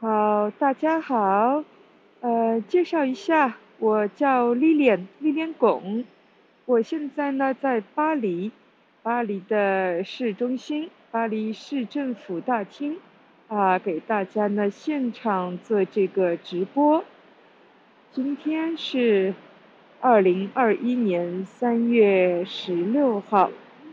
好，大家好，介绍一下，我叫莉莲巩，我现在呢在巴黎，巴黎的市中心，巴黎市政府大厅，给大家呢现场做这个直播。今天是2021年3月16号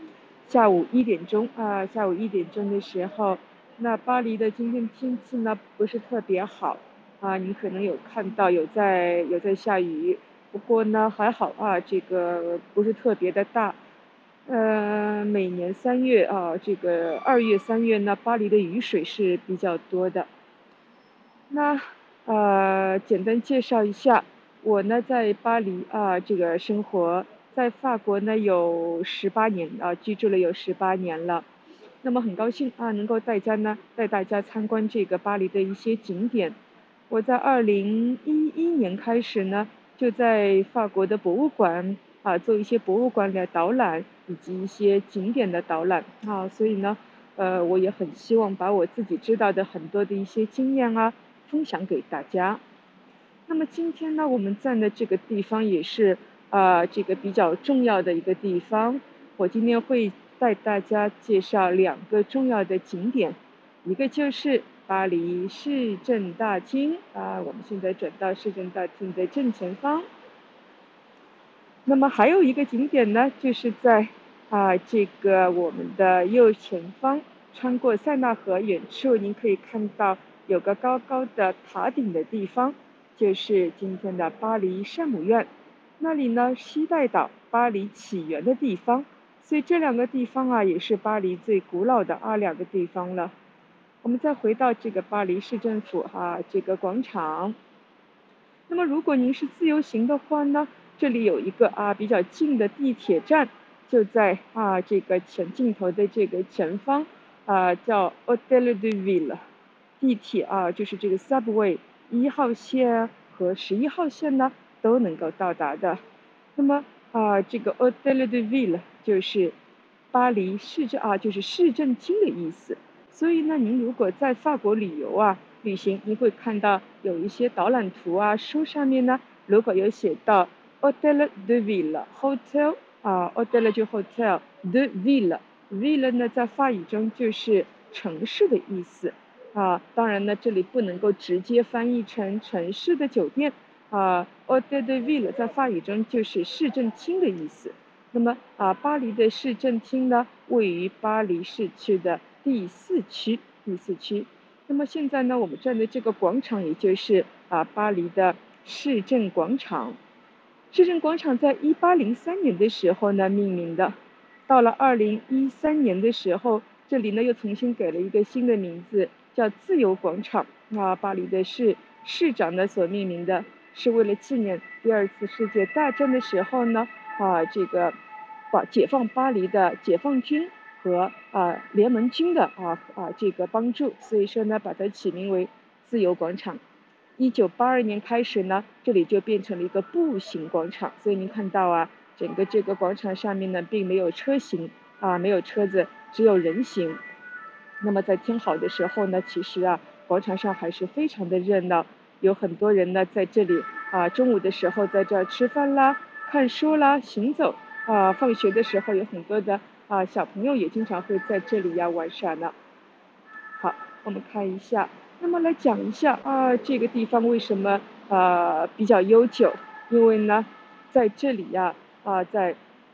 下午一点钟的时候，那巴黎的今天天气呢不是特别好你可能有看到有在下雨，不过呢还好这个不是特别的大。每年3月这个2月、3月呢，巴黎的雨水是比较多的。那简单介绍一下，我呢在巴黎这个生活，在法国呢有18年居住了有18年了。那么很高兴能够带大家参观这个巴黎的一些景点。我在2011年开始呢，就在法国的博物馆做一些博物馆的导览以及一些景点的导览所以呢，我也很希望把我自己知道的很多的一些经验分享给大家。那么今天呢，我们站的这个地方也是这个比较重要的一个地方。我今天会带大家介绍2个重要的景点，一个就是巴黎市政大厅我们现在转到市政大厅的正前方。那么还有一个景点呢，就是在这个我们的右前方，穿过塞纳河远处，您可以看到有个高高的塔顶的地方，就是今天的巴黎圣母院。那里呢，西带岛巴黎起源的地方，所以这2个地方也是巴黎最古老的2个地方了。我们再回到这个巴黎市政府这个广场。那么如果您是自由行的话呢，这里有一个比较近的地铁站，就在这个前镜头的这个前方叫 Hôtel de Ville。地铁就是这个 Subway 1号线和11号线呢都能够到达的。那么这个 Hôtel de Ville 就是巴黎市政就是市政厅的意思。所以呢，您如果在法国旅行，你会看到有一些导览图书上面呢，如果有写到 Hôtel de Ville，Hotel Hôtel 就 Hotel，de Ville，Ville 呢在法语中就是城市的意思当然呢，这里不能够直接翻译成城市的酒店Hôtel de Ville 在法语中就是市政厅的意思。那么巴黎的市政厅呢，位于巴黎市区的第4区。那么现在呢，我们站的这个广场，也就是巴黎的市政广场。市政广场在1803年的时候呢命名的，到了2013年的时候，这里呢又重新给了一个新的名字，叫自由广场巴黎的市长呢所命名的，是为了纪念第2次世界大战的时候呢这个解放巴黎的解放军和联盟军的这个帮助，所以说呢把它起名为自由广场。1982年开始呢，这里就变成了一个步行广场，所以您看到整个这个广场上面呢并没有车行没有车子，只有人行。那么在天好的时候呢，其实广场上还是非常的热闹，有很多人呢在这里中午的时候在这儿吃饭啦、看书啦、行走放学的时候有很多的小朋友也经常会在这里玩耍呢。好，我们看一下，那么来讲一下这个地方为什么比较悠久？因为呢，在这里在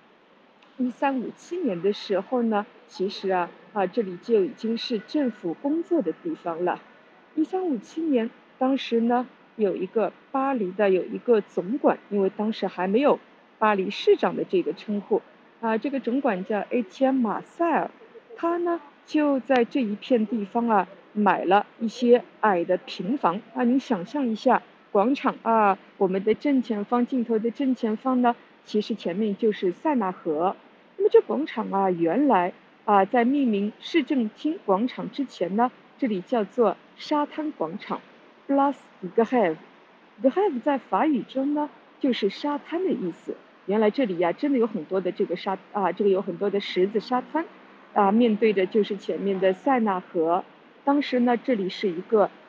1357年的时候呢，其实这里就已经是政府工作的地方了。1357年，当时呢有一个巴黎的有一个总管，因为当时还没有巴黎市长的这个称呼这个总管叫 Etienne 马塞尔，他呢就在这一片地方买了一些矮的平房你想象一下，广场我们的正前方镜头的正前方呢，其实前面就是塞纳河。那么这广场原来在命名市政厅广场之前呢，这里叫做沙滩广场 Place de Grève。Grève 在法语中呢就是沙滩的意思。原来这里真的有很多的这个这个有很多的石子沙滩面对着就是前面的塞纳河。当时呢，这里是一个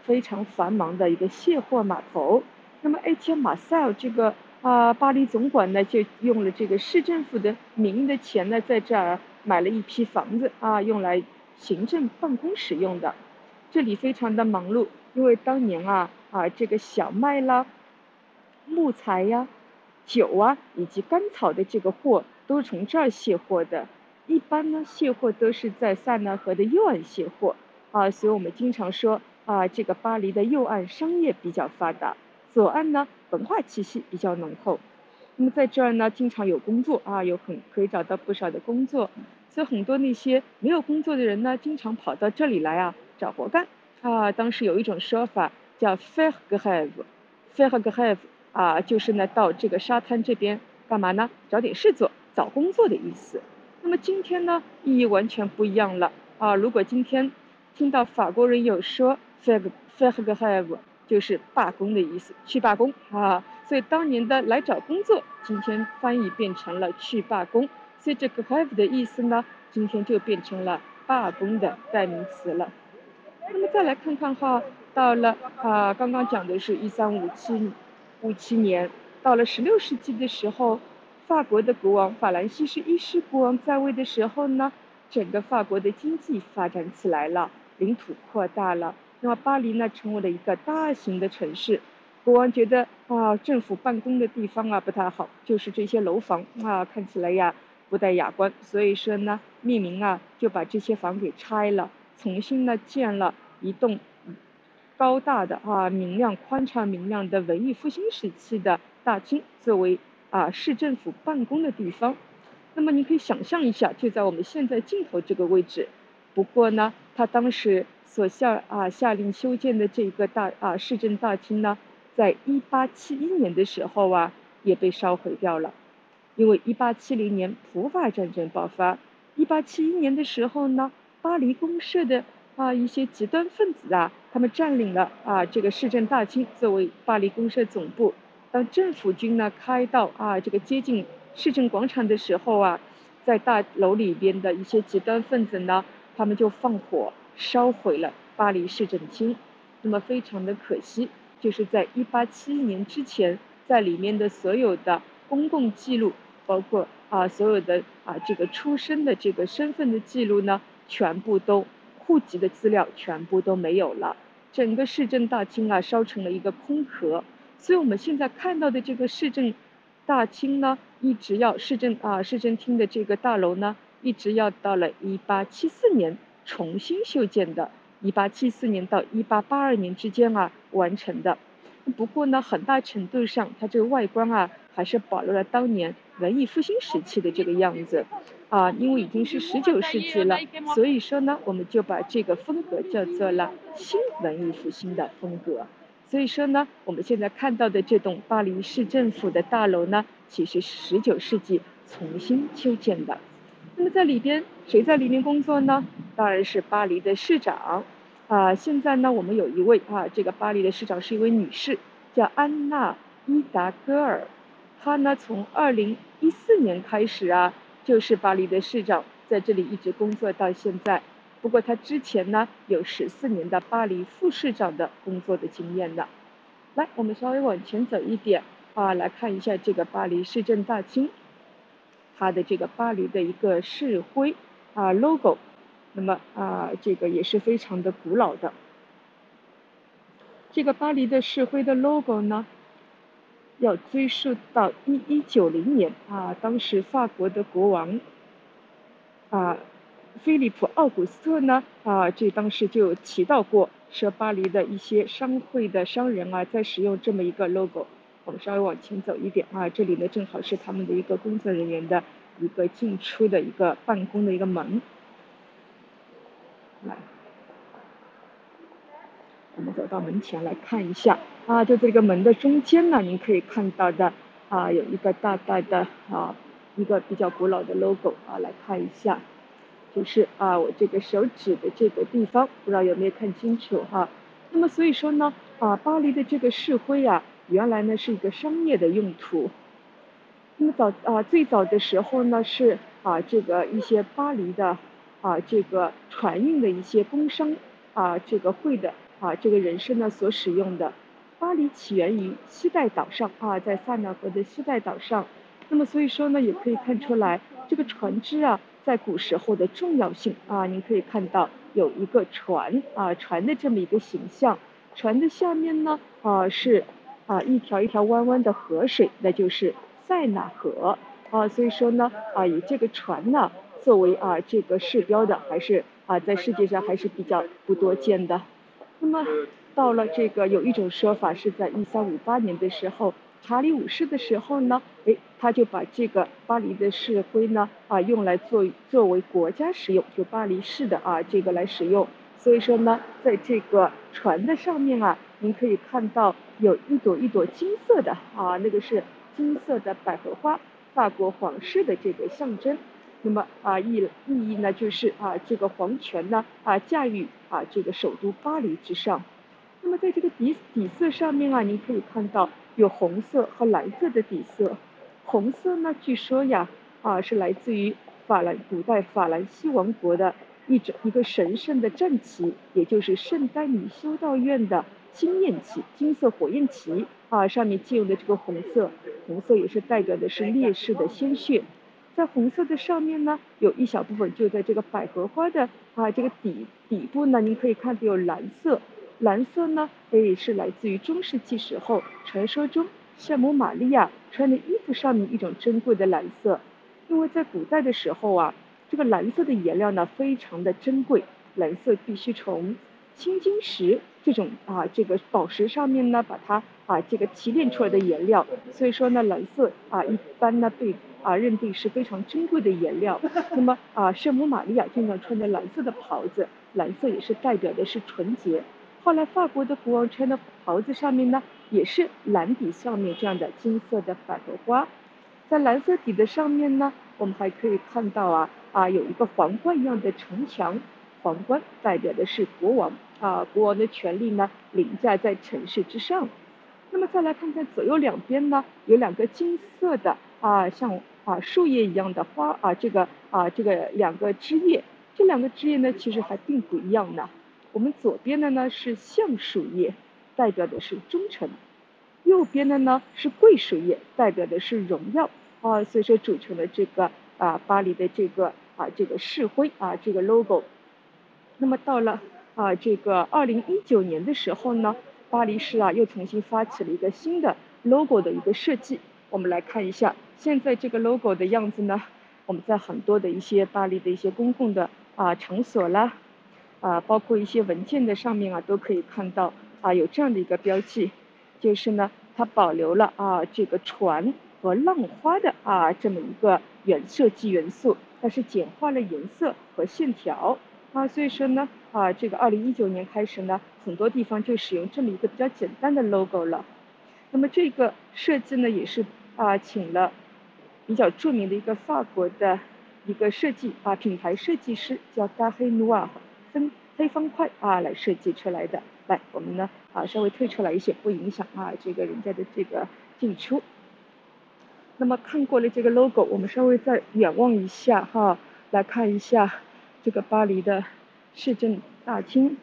非常繁忙的一个卸货码头。那么 ATM 马塞尔这个巴黎总管呢，就用了这个市政府的名义的钱呢，在这儿买了一批房子用来行政办公使用的。这里非常的忙碌，因为当年这个小麦啦、木材呀、酒以及干草的这个货都是从这儿卸货的。一般呢，卸货都是在塞纳河的右岸卸货所以我们经常说这个巴黎的右岸商业比较发达，左岸呢文化气息比较浓厚。那么在这儿呢，经常有工作可以找到不少的工作，所以很多那些没有工作的人呢，经常跑到这里来找活干当时有一种说法叫 faire grève，faire grève 就是呢到这个沙滩这边干嘛呢？找点事做，找工作的意思。那么今天呢，意义完全不一样了如果今天听到法国人有说 faire grève，就是罢工的意思，去罢工所以当年的来找工作，今天翻译变成了去罢工，所以这个 grève 的意思呢，今天就变成了罢工的代名词了。那么再来看看到了刚刚讲的是1357年，到了16世纪的时候，法国的国王法兰西斯一世国王在位的时候呢，整个法国的经济发展起来了，领土扩大了，那么巴黎呢成为了一个大型的城市。国王觉得政府办公的地方不太好，就是这些楼房看起来不太雅观，所以说呢，命名就把这些房给拆了，重新呢建了一栋高大的明亮、宽敞明亮的文艺复兴时期的大厅，作为市政府办公的地方。那么你可以想象一下，就在我们现在镜头这个位置。不过呢，他当时所下令修建的这个市政大厅呢，在1871年的时候也被烧毁掉了。因为1870年普法战争爆发，1871年的时候呢，巴黎公社的一些极端分子他们占领了这个市政大厅作为巴黎公社总部。当政府军呢开到这个接近市政广场的时候在大楼里边的一些极端分子呢，他们就放火烧毁了巴黎市政厅。那么非常的可惜，就是在1871年之前，在里面的所有的公共记录，包括所有的这个出生的这个身份的记录呢，全部都户籍的资料全部都没有了，整个市政大厅烧成了一个空壳。所以我们现在看到的这个市政大厅呢，一直要市政厅的这个大楼呢，一直要到了1874年重新修建的，1874年到1882年之间完成的。不过呢，很大程度上，它这个外观还是保留了当年文艺复兴时期的这个样子因为已经是19世纪了，所以说呢，我们就把这个风格叫做了新文艺复兴的风格。所以说呢，我们现在看到的这栋巴黎市政府的大楼呢，其实是19世纪重新修建的。那么在里边，谁在里面工作呢？当然是巴黎的市长。现在呢，我们有一位这个巴黎的市长是一位女士，叫安娜·伊达戈尔。她呢，从2014年开始就是巴黎的市长，在这里一直工作到现在。不过她之前呢，有14年的巴黎副市长的工作的经验的。来，我们稍微往前走一点来看一下这个巴黎市政大厅，它的这个巴黎的一个市徽logo。那么这个也是非常的古老的。这个巴黎的市徽的 logo 呢，要追溯到1190年当时法国的国王菲利普·奥古斯特呢这当时就提到过，说巴黎的一些商会的商人在使用这么一个 logo。我们稍微往前走一点这里呢正好是他们的一个工作人员的一个进出的一个办公的一个门。来，我们走到门前来看一下就这个门的中间呢，您可以看到的有一个大大的一个比较古老的 logo 来看一下，就是我这个手指的这个地方，不知道有没有看清楚那么所以说呢巴黎的这个市徽原来呢是一个商业的用途。那么最早的时候呢是这个一些巴黎的这个船运的一些工商这个会的这个人生呢所使用的。巴黎起源于西带岛上在塞纳河的西带岛上。那么所以说呢，也可以看出来这个船只在古时候的重要性您可以看到有一个船船的这么一个形象，船的下面呢是一条一条弯弯的河水，那就是塞纳河所以说呢以这个船呢作为这个示标的，还是在世界上还是比较不多见的。那么到了这个有一种说法是在1358年的时候，查理五世的时候呢，他就把这个巴黎的市徽呢用来作为国家使用，就巴黎市的这个来使用。所以说呢，在这个船的上面您可以看到有一朵一朵金色的那个是金色的百合花，法国皇室的这个象征。那么意义呢就是这个皇权呢驾驭这个首都巴黎之上。那么在这个底色上面您可以看到有红色和蓝色的底色。红色呢，据说是来自于古代法兰西王国的一个神圣的战旗，也就是圣丹尼修道院的金焰旗，金色火焰旗上面借用的这个红色，红色也是代表的是烈士的鲜血。在红色的上面呢，有一小部分就在这个百合花的这个底部呢，您可以看到有蓝色。蓝色呢，是来自于中世纪时候传说中圣母玛利亚穿的衣服上面一种珍贵的蓝色。因为在古代的时候这个蓝色的颜料呢非常的珍贵，蓝色必须从青金石这种这个宝石上面呢把它这个提炼出来的颜料，所以说呢蓝色一般呢被认定是非常珍贵的颜料。那么圣母玛利亚经常穿的蓝色的袍子，蓝色也是代表的是纯洁。后来法国的国王穿的袍子上面呢也是蓝底上面这样的金色的百合花。在蓝色底的上面呢，我们还可以看到有一个皇冠一样的城墙，皇冠代表的是国王国王的权力呢凌驾在城市之上。那么再来看看左右两边呢，有两个金色的像树叶一样的花这个两个枝叶，这两个枝叶呢其实还并不一样呢。我们左边的呢是橡树叶，代表的是忠诚。右边的呢是桂树叶，代表的是荣耀所以说组成了这个巴黎的这个市徽这个 logo。那么到了这个2019年的时候呢，巴黎市又重新发起了一个新的 logo 的一个设计。我们来看一下现在这个 logo 的样子呢，我们在很多的一些巴黎的一些公共的场所啦包括一些文件的上面都可以看到有这样的一个标记，就是呢它保留了这个船和浪花的这么一个设计元素，但是简化了颜色和线条所以说呢这个2019年开始呢，很多地方就使用这么一个比较简单的 logo 了。那么这个设计呢，也是请了比较著名的一个法国的一个品牌设计师叫大黑努尔黑方块来设计出来的。来，我们呢稍微退出来一些，不影响这个人家的这个进出。那么看过了这个 logo， 我们稍微再远望一下来看一下这个巴黎的市政大厅。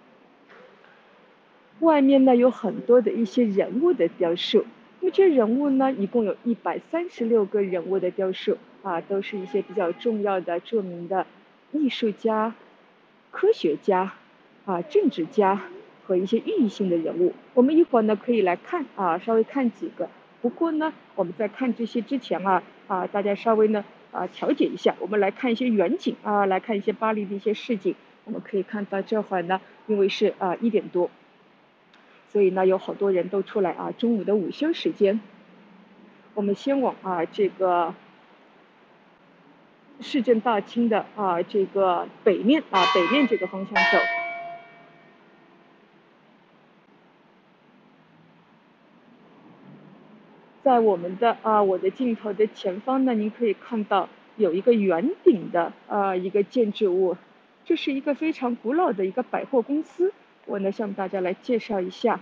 外面呢有很多的一些人物的雕塑，那么这些人物呢一共有136个人物的雕塑都是一些比较重要的著名的艺术家、科学家政治家和一些寓意性的人物。我们一会儿呢可以来看稍微看几个。不过呢我们在看这些之前大家稍微呢调节一下，我们来看一些远景来看一些巴黎的一些市景。我们可以看到这会儿呢因为是1点多，所以呢有好多人都出来中午的午休时间。我们先往这个市政大厅的这个北面这个方向走。在我的镜头的前方呢，您可以看到有一个圆顶的一个建筑物，这是一个非常古老的一个百货公司。我呢向大家来介绍一下。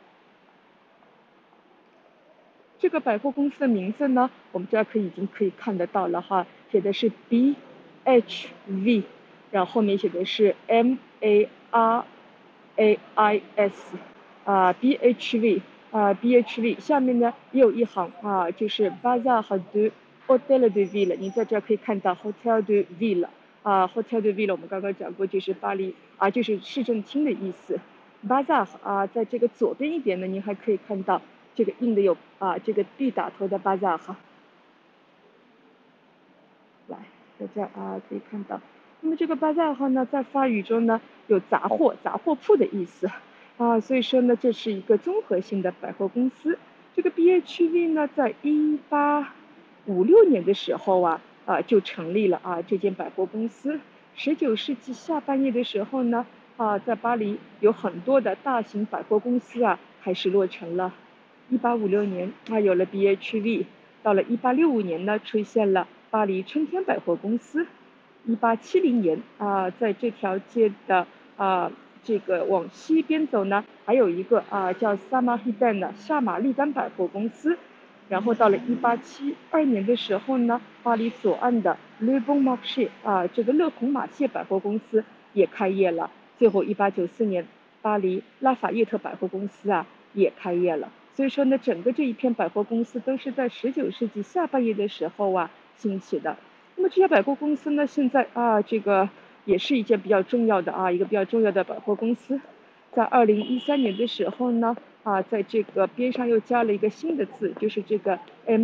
这个百货公司的名字呢，我们这儿已经可以看得到了写的是 BHV， 然后后面写的是 MART， BHV，下面呢也有一行就是 Bazar de Hotel de Ville，您在这儿可以看到 Hotel de Ville，Hotel de Ville 我们刚刚讲过，就是巴黎就是市政厅的意思。Bazar 在这个左边一点呢，您还可以看到这个印的有这个 B 打头的 Bazar 来，在这可以看到。那么这个 Bazar 呢，在法语中呢有杂货铺的意思所以说呢，这是一个综合性的百货公司。这个 BHV 呢，在1856年的时候就成立了这间百货公司。19世纪下半叶的时候呢，在巴黎有很多的大型百货公司开始落成了。1856年有了 BHV，到了1865年呢，出现了巴黎春天百货公司。1870年在这条街的这个往西边走呢，还有一个叫萨马希丹的萨马利丹百货公司。然后到了1872年的时候呢，巴黎左岸的 Le Bon Marché 这个乐红马谢百货公司也开业了。最后1894年，巴黎拉法叶特百货公司也开业了。所以说呢，整个这一片百货公司都是在19世纪下半叶的时候兴起的。那么这家百货公司呢，现在这个也是一件比较重要的一个比较重要的百货公司。在2013年的时候呢，在这个边上又加了一个新的字，就是这个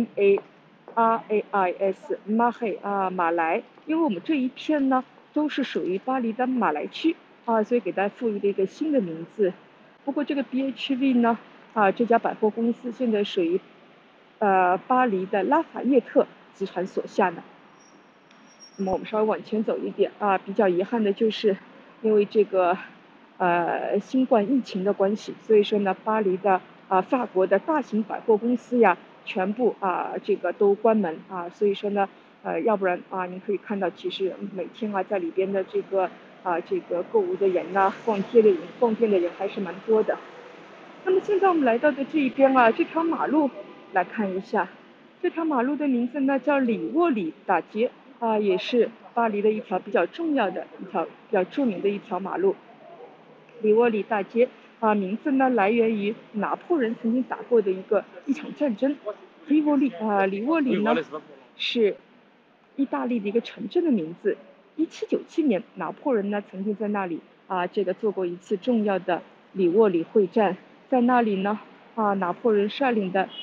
MARAIS 马来，因为我们这一片呢都是属于巴黎的马来区所以给它赋予了一个新的名字。不过这个 BHV 呢这家百货公司现在属于巴黎的拉法叶特集团所下呢。那么我们稍微往前走一点比较遗憾的就是，因为这个新冠疫情的关系，所以说呢，巴黎的法国的大型百货公司全部这个都关门所以说呢，要不然您可以看到，其实每天在里边的这个购物的人逛店的人还是蛮多的。那么现在我们来到的这一边这条马路来看一下，这条马路的名字呢叫里沃里大街也是巴黎的一条比较重要的比较著名的一条马路。里沃里大街名字呢来源于拿破仑曾经打过的一场战争。里沃里呢是意大利的一个城镇的名字。1797年，拿破仑呢曾经在那里这个做过一次重要的里沃里会战。在那里呢拿破仑率领的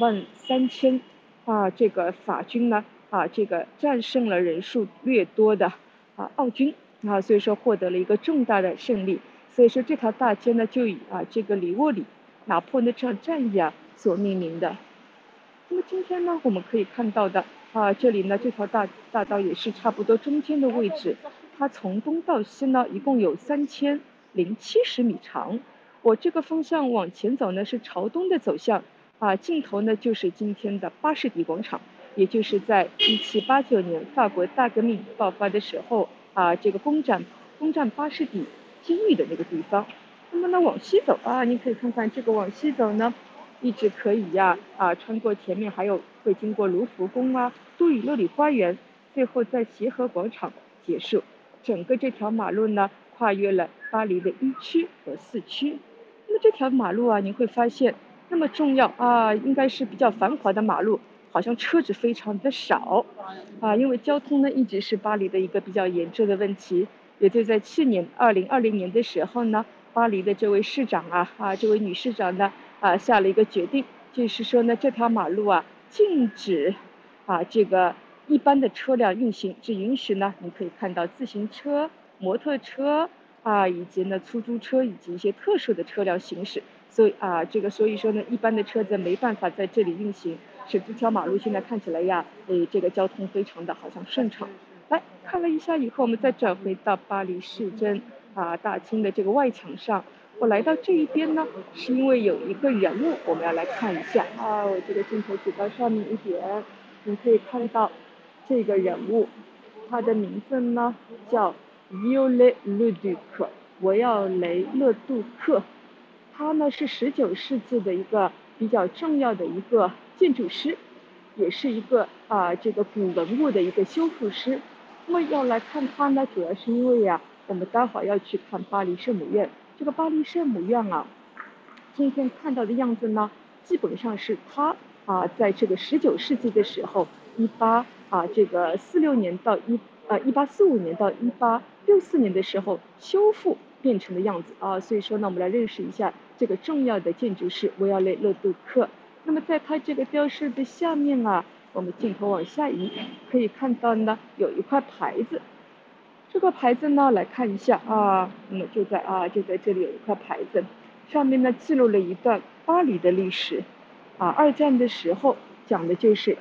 23000这个法军呢这个战胜了人数略多的奥军所以说获得了一个重大的胜利。所以说这条大街呢就以这个里沃里拿破仑的这场战役所命名的。那么今天呢我们可以看到的这里呢这条大道也是差不多中间的位置，它从东到西呢一共有3070米长。我这个方向往前走呢是朝东的走向尽头呢就是今天的巴士底广场，也就是在1789年法国大革命爆发的时候这个攻占巴士底监狱的那个地方。那么呢往西走你可以看看这个往西走呢一直可以穿过前面还有会经过卢浮宫杜伊勒里花园，最后在协和广场结束。整个这条马路呢跨越了巴黎的1区和4区。那么这条马路您会发现那么重要应该是比较繁华的马路，好像车子非常的少因为交通呢一直是巴黎的一个比较严重的问题。也就在去年2020年的时候呢，巴黎的这位市长这位女市长呢下了一个决定，就是说呢这条马路禁止这个一般的车辆运行，只允许呢你可以看到自行车、摩托车以及呢出租车以及一些特殊的车辆行驶。所以所以说呢一般的车子没办法在这里运行，使这条马路现在看起来这个交通非常的好像顺畅。来看了一下以后，我们再转回到巴黎市政大厅的这个外墙上。我来到这一边呢，是因为有一个人物我们要来看一下我这个镜头举到上面一点，你可以看到这个人物，他的名字呢叫 Viollet-le-Duc 维奥雷勒杜克。他呢是19世纪的一个比较重要的一个建筑师，也是一个这个古文物的一个修复师。那么要来看他呢，主要是因为我们待会儿要去看巴黎圣母院。 这个巴黎圣母院啊，今天看到的样子呢，基本上是它在这个19世纪的时候，1845年到1864年的时候修复变成的样子所以说呢，我们来认识一下这个重要的建筑师维奥雷勒杜克。那么在它这个雕饰的下面啊，我们镜头往下移，可以看到呢有一块牌子。这个牌子呢，来看一下那么就在这里有一块牌子，上面呢记录了一段巴黎的历史。二战的时候讲的就是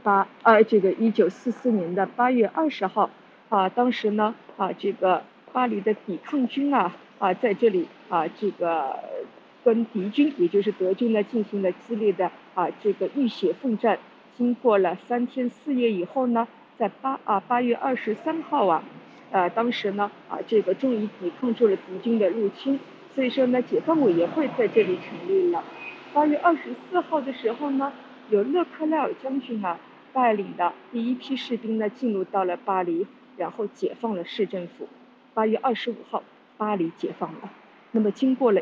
1944年的8月20号当时呢这个巴黎的抵抗军在这里跟敌军也就是德军呢进行了激烈的这个浴血奋战。经过了3天4夜以后呢，在8月23号当时呢这个终于抵抗住了敌军的入侵，所以说呢解放委员会在这里成立了。8月24号的时候呢，有勒克莱尔将军带领的第一批士兵呢进入到了巴黎，然后解放了市政府。8月25号，巴黎解放了。那么经过了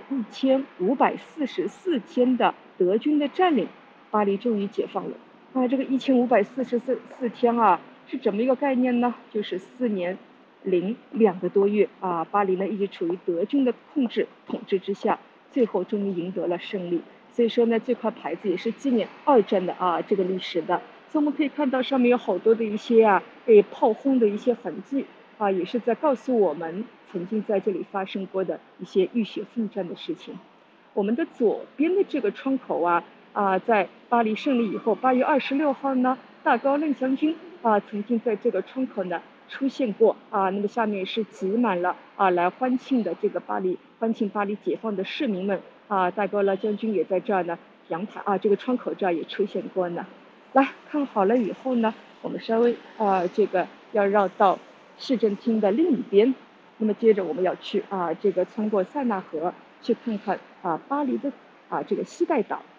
1544天的德军的占领，巴黎终于解放了。这个1544天是怎么一个概念呢？就是4年零2个多月巴黎呢一直处于德军的统治之下，最后终于赢得了胜利。所以说呢，这块牌子也是纪念二战的这个历史的。所以我们可以看到上面有好多的一些被炮轰的一些痕迹也是在告诉我们曾经在这里发生过的一些浴血奋战的事情。我们的左边的这个窗口在巴黎胜利以后，8月26号呢，大高楞将军曾经在这个窗口呢出现过那么下面是挤满了来欢庆的这个欢庆巴黎解放的市民们大高乐将军也在这儿呢，阳台这个窗口这儿也出现过呢。来看好了以后呢，我们稍微这个要绕到市政厅的另一边。那么接着我们要去这个穿过塞纳河去看看巴黎的这个西带岛。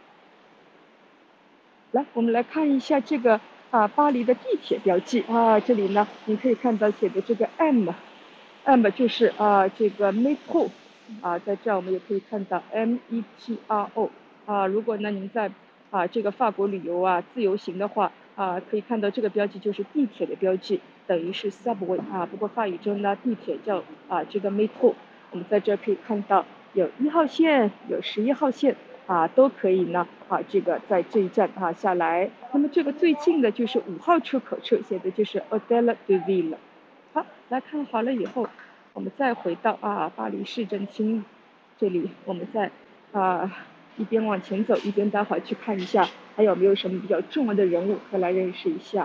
来，我们来看一下这个巴黎的地铁标记这里呢你可以看到写的这个 M 就是这个 metro在这儿我们也可以看到 METRO 如果呢您在这个法国旅游自由行的话可以看到这个标记就是地铁的标记，等于是 subway 不过法语中呢地铁叫这个 metro。我们在这可以看到有1号线，有11号线都可以呢这个在这一站下来。那么这个最近的就是5号出口处，写的就是 Hôtel de Ville。好，来看好了以后，我们再回到巴黎市政厅这里，我们再一边往前走，一边待会儿去看一下还有没有什么比较重要的人物可以来认识一下。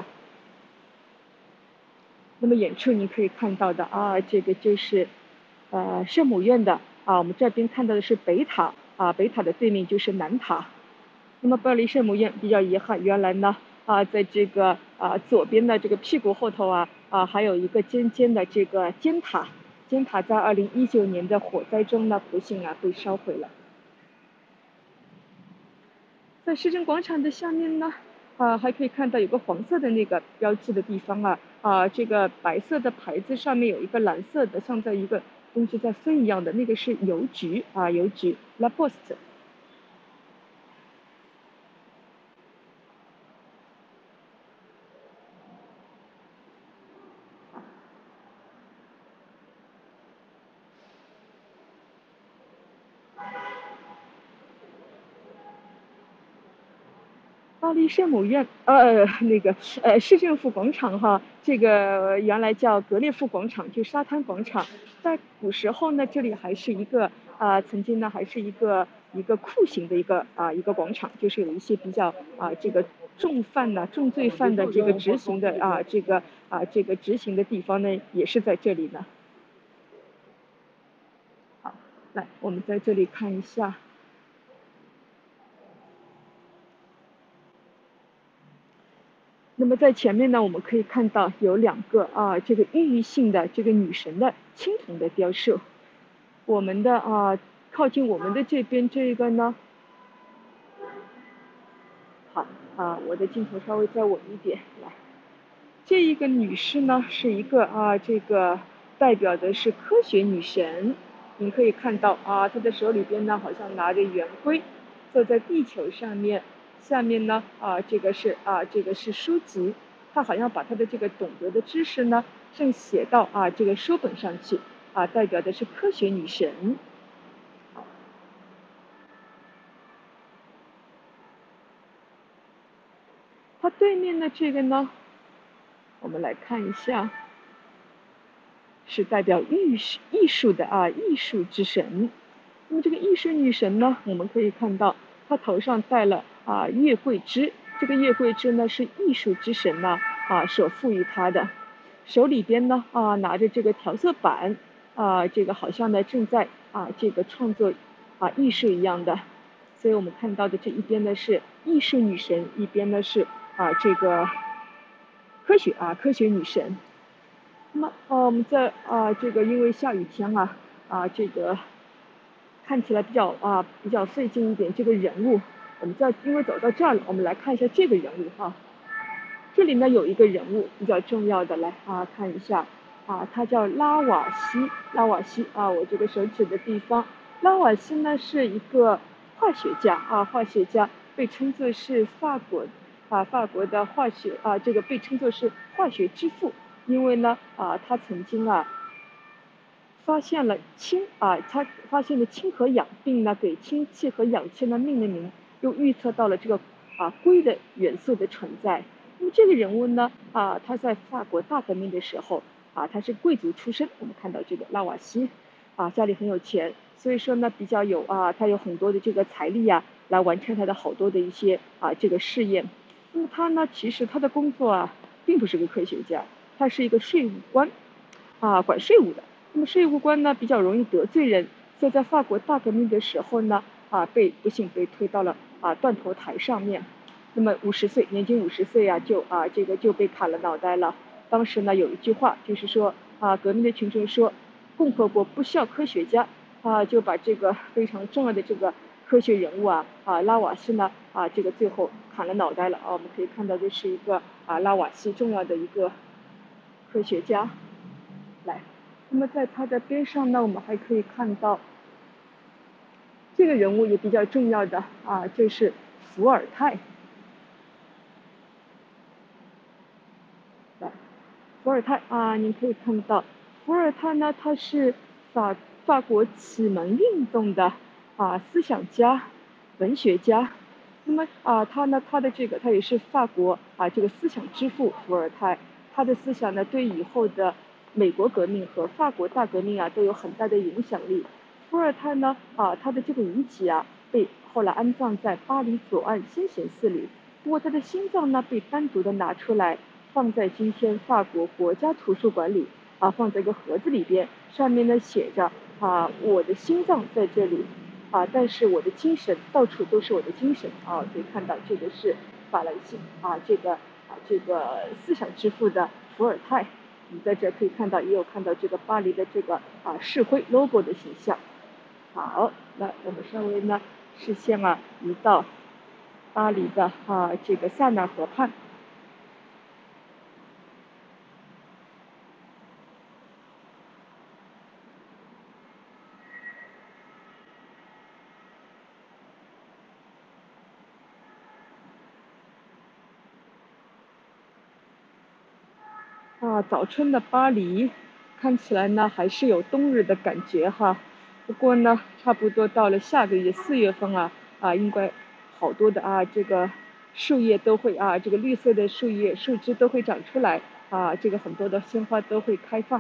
那么远处你可以看到的这个就是圣母院的我们这边看到的是北塔北塔的对面就是南塔。那么巴黎圣母院比较遗憾，原来呢在这个左边的这个屁股后头还有一个尖尖的这个尖塔，尖塔在2019年的火灾中呢不幸被烧毁了。在市政广场的下面呢还可以看到有个黄色的那个标志的地方这个白色的牌子上面有一个蓝色的像在一个东西在飞一样的，那个是邮局邮局 La Poste。巴黎圣母院那个市政府广场这个原来叫格列夫广场，就沙滩广场。在古时候呢，这里还是一个曾经呢还是一个酷刑的一个广场，就是有一些比较这个重罪犯的这个执行的这个执行的地方呢，也是在这里呢。好，来我们在这里看一下。那么在前面呢，我们可以看到有2个这个寓意性的这个女神的青铜的雕塑。我们的靠近我们的这边这个呢，好我的镜头稍微再稳一点来。这一个女士呢是一个这个代表的是科学女神你可以看到啊，他的手里边呢好像拿着圆规，坐在地球上面，下面呢这个是书籍，他好像把他的这个懂得的知识呢正写到这个书本上去代表的是科学女神。它对面的这个呢，我们来看一下，是代表艺术的艺术之神。那么这个艺术女神呢，我们可以看到她头上戴了月桂枝，这个月桂枝呢是艺术之神呢所赋予她的，手里边呢拿着这个调色板这个好像呢正在这个创作艺术一样的。所以我们看到的这一边呢是艺术女神，一边呢是这个科学女神。那么我们在这个因为下雨天这个看起来比较费劲一点。这个人物，我们因为走到这儿了，我们来看一下这个人物这里呢有一个人物比较重要的，来看一下他叫拉瓦锡。拉瓦锡我这个手指的地方，拉瓦锡呢是一个化学家化学家被称作是法国的化学这个被称作是化学之父，因为呢他曾经发现了他发现了氢和氧，并呢给氢气和氧气呢命了名，又预测到了这个硅的元素的存在。那么这个人物呢他在法国大革命的时候他是贵族出身，我们看到这个拉瓦锡家里很有钱，所以说呢比较有他有很多的这个财力来完成他的好多的一些这个事业。那么他呢其实他的工作并不是个科学家，他是一个税务官管税务的。那么税务官呢比较容易得罪人，所以在法国大革命的时候呢不幸被推到了断头台上面。那么年仅50岁就被砍了脑袋了。当时呢有一句话就是说革命的群众说共和国不需要科学家就把这个非常重要的这个科学人物拉瓦锡呢这个最后砍了脑袋了我们可以看到这是一个拉瓦锡重要的一个科学家。来，那么在他的边上呢，我们还可以看到这个人物也比较重要的就是伏尔泰。来，伏尔泰您可以看到，伏尔泰呢，他是法国启蒙运动的思想家、文学家。那么他也是法国这个思想之父伏尔泰，他的思想呢对以后的美国革命和法国大革命都有很大的影响力。伏尔泰呢他的这个遗体被后来安葬在巴黎左岸先贤寺里，不过他的心脏呢被单独的拿出来放在今天法国国家图书馆里放在一个盒子里边，上面呢写着我的心脏在这里但是我的精神到处都是我的精神可以看到这个是法兰西这个思想之父的伏尔泰。你在这可以看到，也有看到这个巴黎的这个市徽 logo 的形象。好，那我们稍微呢视线移到巴黎的这个塞纳河畔。早春的巴黎看起来呢还是有冬日的感觉不过呢差不多到了下个月4月份应该好多的这个树叶都会这个绿色的树枝都会长出来这个很多的鲜花都会开放。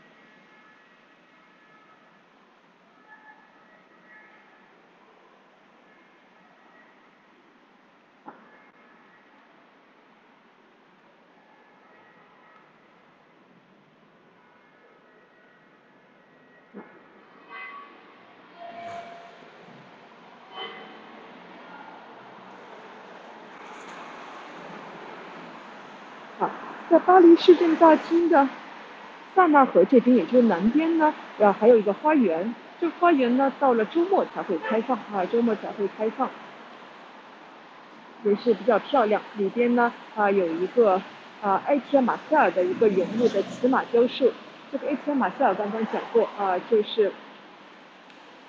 在巴黎市政大厅的塞纳河这边，也就是南边呢，还有一个花园。这个花园呢，到了周末才会开放周末才会开放，也是比较漂亮。里边呢有一个埃提马塞尔的一个人物的骑马雕塑。这个埃提马塞尔刚刚讲过就是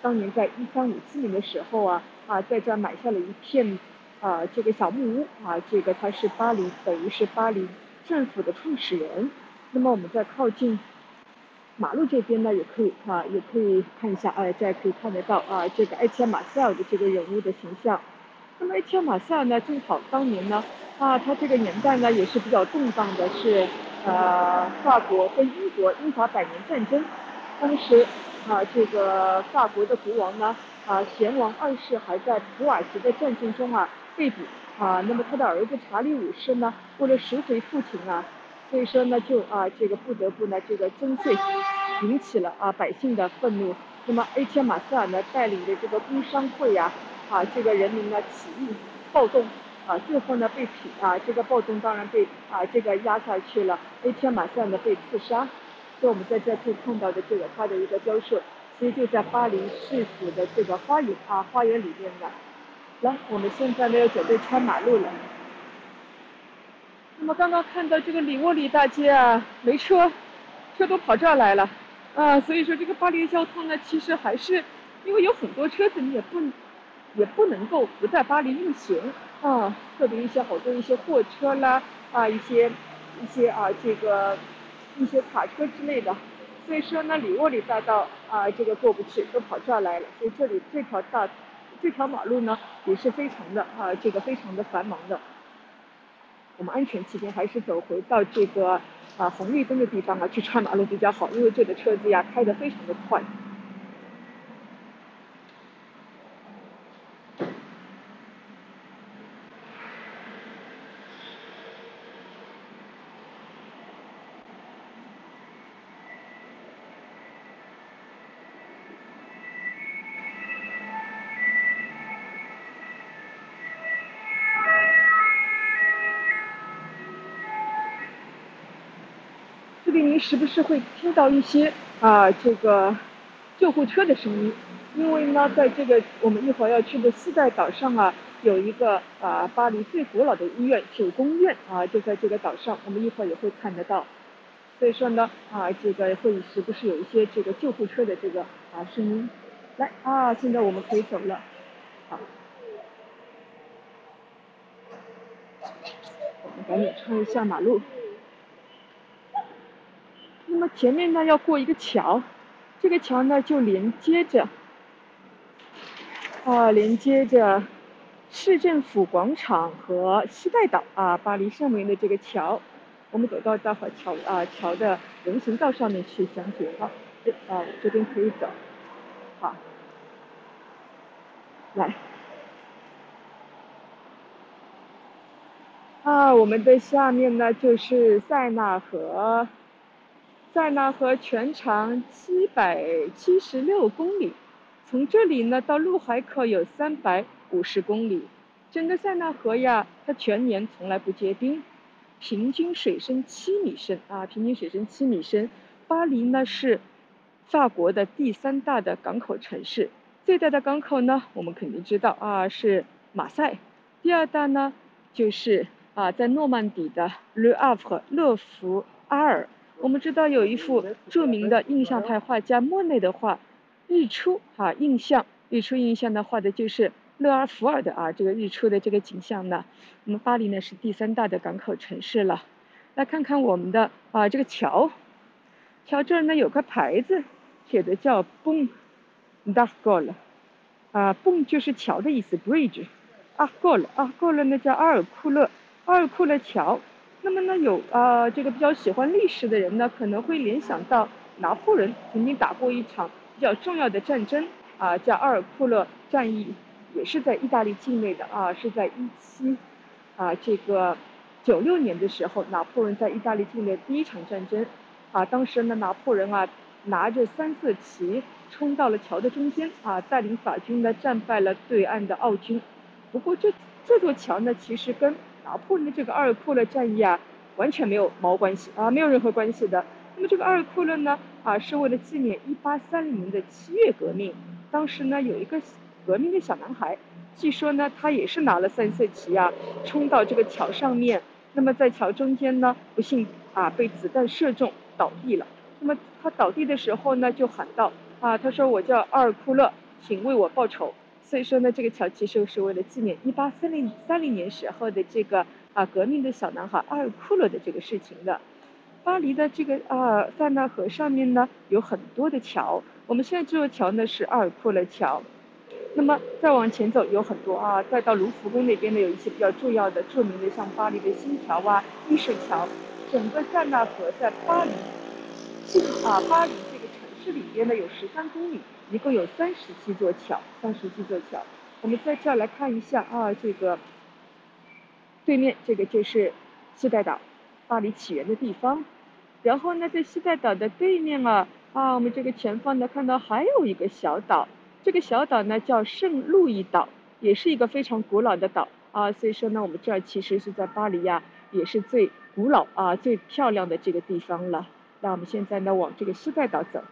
当年在1357年的时候在这儿买下了一片这个小木屋这个他是巴黎，等于是巴黎政府的创始人。那么我们在靠近马路这边呢，也可以看一下这可以看得到这个埃切马塞尔的这个人物的形象。那么埃切马塞尔呢，正好当年呢他这个年代呢也是比较动荡的，是法国跟英法百年战争。当时这个法国的国王呢贤王二世还在普瓦捷的战争中被捕那么他的儿子查理五世呢，为了赎回父亲所以说呢就这个不得不呢这个征税，引起了百姓的愤怒。那么埃切马塞尔呢带领的这个工商会这个人民呢起义暴动最后呢被这个暴动当然被这个压下去了。埃切马塞尔呢被刺杀。所以我们在这可以看到的这个它的一个雕塑，其实就在巴黎市府的这个花园里面的。来，我们现在呢要准备穿马路了。那么刚刚看到这个里沃里大街没车，车都跑这儿来了所以说这个巴黎的交通呢，其实还是因为有很多车子，你也不能够不在巴黎运行特别好多一些货车啦一些这个一些卡车之类的，所以说呢里沃里大道这个过不去，都跑这儿来了，所以这里这条马路呢也是非常的这个非常的繁忙的。我们安全起见，还是走回到这个红绿灯的地方去穿马路比较好，因为这个车子开得非常的快。这里您时不时会听到一些这个救护车的声音，因为呢，在这个我们一会儿要去的丝带岛上有一个巴黎最古老的医院9宫院就在这个岛上，我们一会儿也会看得到。所以说呢这个会时不时有一些这个救护车的这个声音。来现在我们可以走了。好，我们赶紧穿一下马路。那么前面呢要过一个桥，这个桥呢就连接着市政府广场和西带岛巴黎上面的这个桥。我们走到大会桥的人行道上面去讲解这边可以走。好，来我们的下面呢就是塞纳河。塞纳河全长776公里，从这里呢到陆海口有350公里。整个塞纳河它全年从来不结冰，平均水深7米深平均水深7米深。巴黎呢是法国的第3大的港口城市，最大的港口呢我们肯定知道是马赛，第2大呢就是在诺曼底的勒福阿尔。我们知道有一幅著名的印象派画家莫内的画《日出》日出印象呢画的就是勒阿弗尔的这个日出的这个景象呢。那么巴黎呢是第3大的港口城市了。来看看我们的这个桥这儿呢有个牌子写的叫 Pont d'Arcole Pont 就是桥的意思 Bridge Arcole 呢叫阿尔库勒桥。那么呢有这个比较喜欢历史的人呢可能会联想到拿破仑曾经打过一场比较重要的战争叫阿尔库勒战役，也是在意大利境内的是在这个96年的时候，拿破仑在意大利境内第1场战争当时呢拿破仑拿着3色旗冲到了桥的中间带领法军呢战败了对岸的奥军。不过这座桥呢其实跟拿破仑的这个阿尔库勒战役完全没有毛关系没有任何关系的。那么这个阿尔库勒呢是为了纪念1830年的7月革命，当时呢有一个革命的小男孩，据说呢他也是拿了3色旗冲到这个桥上面，那么在桥中间呢不幸被子弹射中倒地了。那么他倒地的时候呢就喊道他说我叫阿尔库勒， 请为我报仇。所以说呢，这个桥其实是为了纪念1830年时候的这个革命的小男孩阿尔库勒的这个事情的。巴黎的这个塞纳河上面呢有很多的桥，我们现在这座桥呢是阿尔库勒桥。那么再往前走有很多再到卢浮宫那边呢有一些比较重要的著名的，像巴黎的新桥伊势桥。整个塞纳河在巴黎这个城市里边呢有13公里，一共有37座桥。我们在这儿来看一下这个对面这个就是西带岛，巴黎起源的地方。然后呢，在西带岛的对面我们这个前方呢看到还有一个小岛，这个小岛呢叫圣路易岛，也是一个非常古老的岛所以说呢，我们这儿其实是在巴黎也是最古老最漂亮的这个地方了。那我们现在呢往这个西带岛走，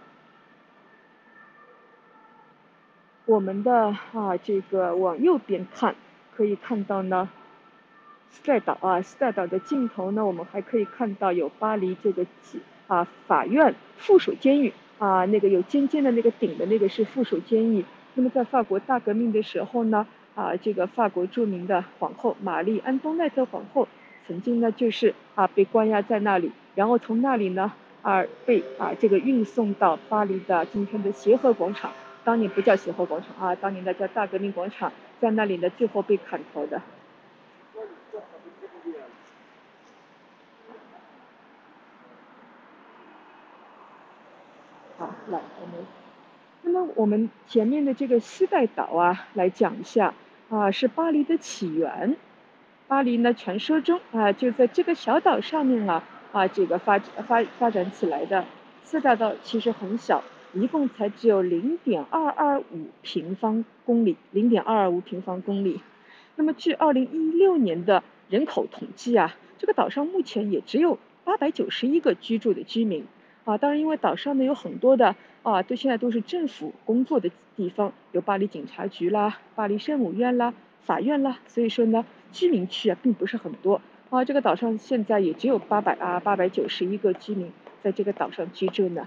我们的这个往右边看，可以看到呢西带岛的尽头呢，我们还可以看到有巴黎这个法院附属监狱那个有尖尖的那个顶的那个是附属监狱。那么在法国大革命的时候呢这个法国著名的皇后玛丽安东奈特皇后曾经呢就是被关押在那里，然后从那里呢被这个运送到巴黎的今天的协和广场，当年不叫协和广场当年的叫大革命广场，在那里呢最后被砍头的。那么我们前面的这个西带岛来讲一下是巴黎的起源。巴黎呢，传说中就在这个小岛上面这个发展起来的。西带岛其实很小，一共才只有0.225平方公里。那么据2016年的人口统计这个岛上目前也只有891个居住的居民当然因为岛上呢有很多的现在都是政府工作的地方，有巴黎警察局啦、巴黎圣母院啦、法院啦，所以说呢居民区并不是很多这个岛上现在也只有891个居民在这个岛上居住呢。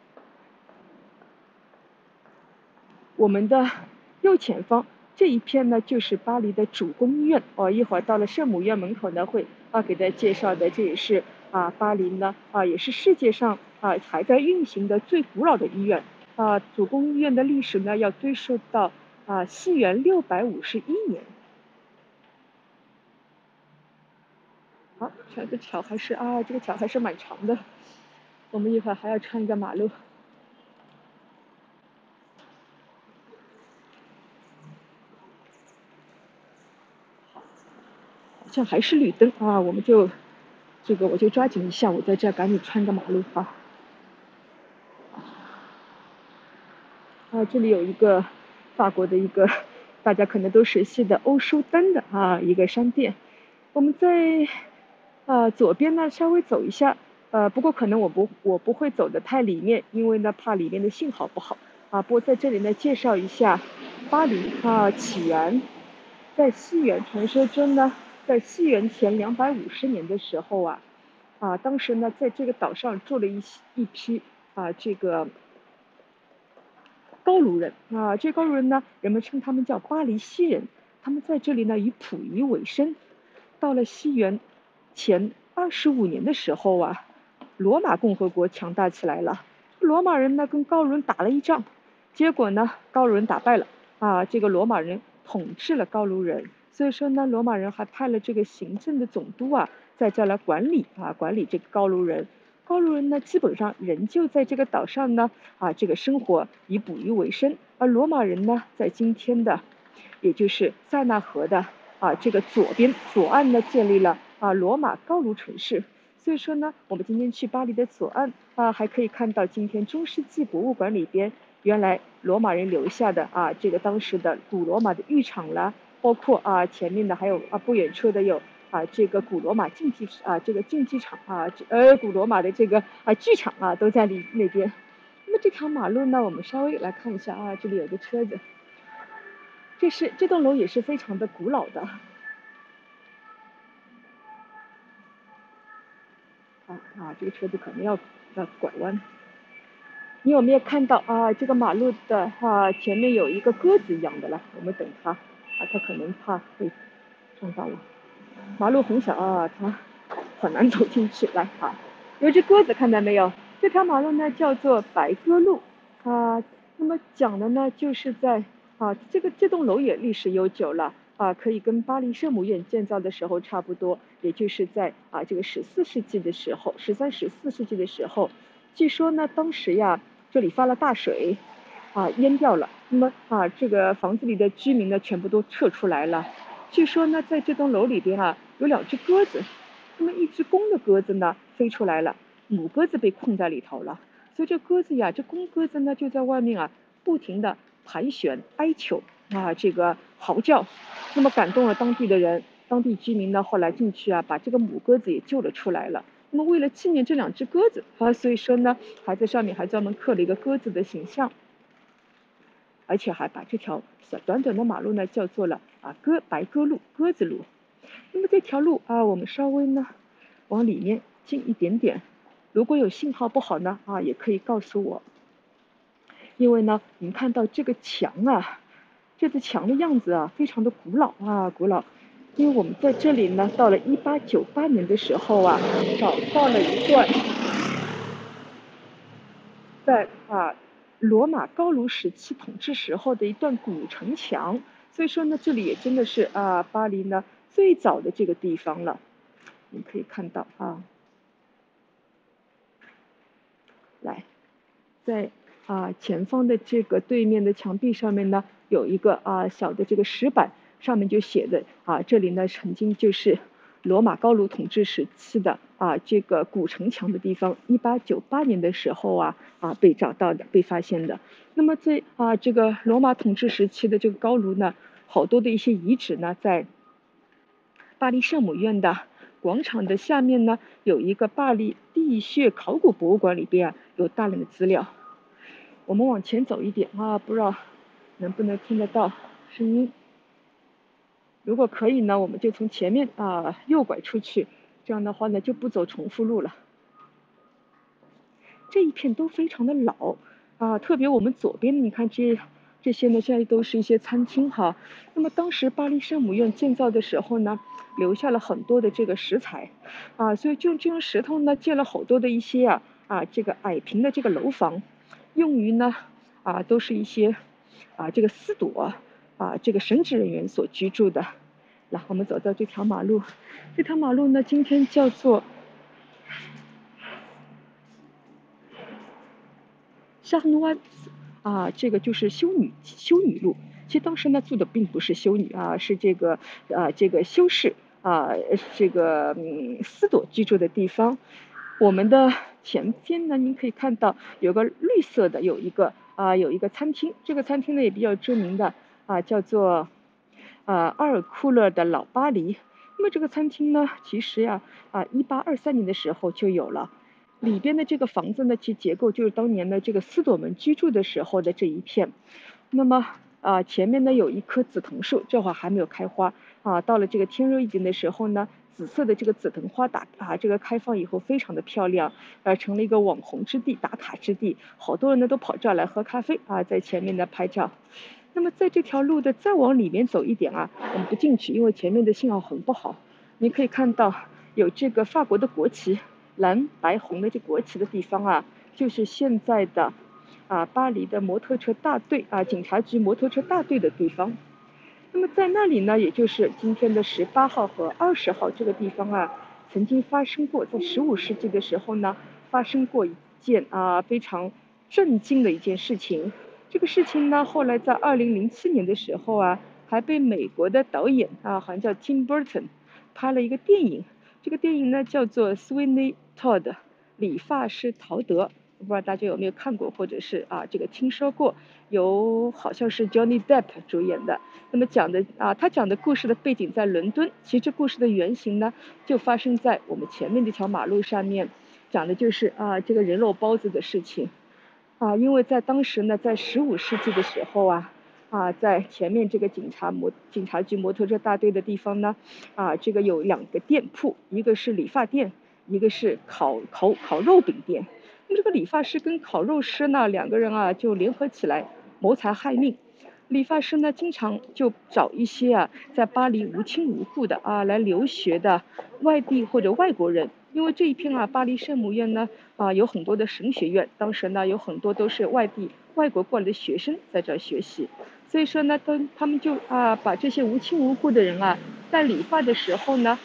我们的右前方这一片呢，就是巴黎的主宫医院一会儿到了圣母院门口呢，会给大家介绍的。这也是巴黎呢也是世界上还在运行的最古老的医院主宫医院的历史呢，要追溯到西元651年。好，这个桥还是这个桥还是蛮长的，我们一会儿还要穿一个马路。好像还是绿灯我们就我就抓紧一下，我在这赶紧穿个马路这里有一个法国的一个大家可能都熟悉的欧舒丹的一个商店。我们在左边呢稍微走一下不过可能我不会走得太里面，因为呢怕里面的信号不好不过在这里呢介绍一下巴黎起源。在西元传说中呢，在西元前250年的时候当时呢在这个岛上住了一批这个高卢人这高卢人呢，人们称他们叫巴黎西人，他们在这里呢以捕鱼为生。到了西元前25年的时候罗马共和国强大起来了，罗马人呢跟高卢人打了一仗，结果呢高卢人打败了这个罗马人统治了高卢人，所以说呢罗马人还派了这个行政的总督在这来管理这个高卢人。高卢人呢，基本上仍旧在这个岛上呢这个生活以捕鱼为生，而罗马人呢，在今天的也就是塞纳河的这个左岸呢，建立了罗马高卢城市。所以说呢，我们今天去巴黎的左岸还可以看到今天中世纪博物馆里边原来罗马人留下的这个当时的古罗马的浴场啦，包括前面的还有不远处的有这个古罗马这个竞技场古罗马的这个剧场都在那边。那么这条马路呢，我们稍微来看一下这里有个车子，这栋楼也是非常的古老的这个车子可能要拐弯。 你有没有看到啊？这个马路的前面有一个鸽子一样的，来，我们等它它可能怕被撞到了。马路很小它很难走进去。来有只鸽子看到没有？这条马路呢叫做白鸽路那么讲的呢就是在这栋楼也历史悠久了可以跟巴黎圣母院建造的时候差不多，也就是在这个14世纪的时候，13、14世纪的时候，据说呢当时这里发了大水淹掉了，那么这个房子里的居民呢全部都撤出来了。据说呢在这栋楼里边有2只鸽子，那么一只公的鸽子呢飞出来了，母鸽子被困在里头了，所以这鸽子这公鸽子呢就在外面不停的盘旋哀求这个嚎叫，那么感动了当地的人，当地居民呢后来进去把这个母鸽子也救了出来了。那么为了纪念这2只鸽子所以说呢还在上面还专门刻了一个鸽子的形象，而且还把这条短短的马路呢叫做了白鸽路，鸽子路。那么这条路我们稍微呢往里面进一点点，如果有信号不好呢也可以告诉我。因为呢你们看到这个墙这个墙的样子非常的古老古老。因为我们在这里呢到了1898年的时候找到了一段在罗马高卢时期统治时候的一段古城墙，所以说呢这里也真的是巴黎呢最早的这个地方了。你可以看到来在前方的这个对面的墙壁上面呢有一个小的这个石板，上面就写的这里呢曾经就是罗马高卢统治时期的这个古城墙的地方，1898年的时候被找到的，被发现的。那么在这个罗马统治时期的这个高卢呢，好多的一些遗址呢，在巴黎圣母院的广场的下面呢，有一个巴黎地穴考古博物馆，里边有大量的资料。我们往前走一点不知道能不能听得到声音。如果可以呢，我们就从前面右拐出去，这样的话呢就不走重复路了。这一片都非常的老特别我们左边你看这些呢，现在都是一些餐厅那么当时巴黎圣母院建造的时候呢，留下了很多的这个石材所以就这用石头呢建了好多的一些这个矮平的这个楼房，用于呢都是一些这个司铎这个神职人员所居住的。来，我们走到这条马路，这条马路呢今天叫做沙努湾这个就是修女路。其实当时呢住的并不是修女是这个修士这个司铎居住的地方。我们的前边呢，您可以看到有个绿色的有一个餐厅，这个餐厅呢也比较知名的叫做阿尔库勒的老巴黎。那么这个餐厅呢，其实1823年的时候就有了。里边的这个房子呢，其结构就是当年的这个司铎们居住的时候的这一片。那么前面呢有一棵紫藤树，这会儿还没有开花到了这个天热一点的时候呢，紫色的这个紫藤花这个开放以后非常的漂亮成了一个网红之地，打卡之地，好多人呢都跑这儿来喝咖啡在前面呢拍照。那么在这条路的再往里面走一点我们不进去，因为前面的信号很不好。你可以看到有这个法国的国旗，蓝白红的这国旗的地方就是现在的巴黎的摩托车大队警察局摩托车大队的地方。那么在那里呢，也就是今天的18号和20号这个地方曾经发生过，在15世纪的时候呢，发生过一件非常震惊的一件事情。这个事情呢，后来在2007年的时候还被美国的导演好像叫 Tim Burton 拍了一个电影。这个电影呢叫做 Sweeney Todd 理发师陶德，不知道大家有没有看过，或者是这个听说过，好像是 Johnny Depp 主演的。那么他讲的故事的背景在伦敦，其实这故事的原型呢就发生在我们前面这条马路上面，讲的就是这个人肉包子的事情因为在当时呢，在15世纪的时候在前面这个警察局摩托车大队的地方呢这个有2个店铺，一个是理发店，一个是烤肉饼店。 那么这个理发师跟烤肉师呢，两个人啊就联合起来谋财害命。理发师呢，经常就找一些在巴黎无亲无故的来留学的外地或者外国人，因为这一片巴黎圣母院呢有很多的神学院，当时呢有很多都是外国过来的学生在这儿学习，所以说呢，他们就把这些无亲无故的人在理发的时候呢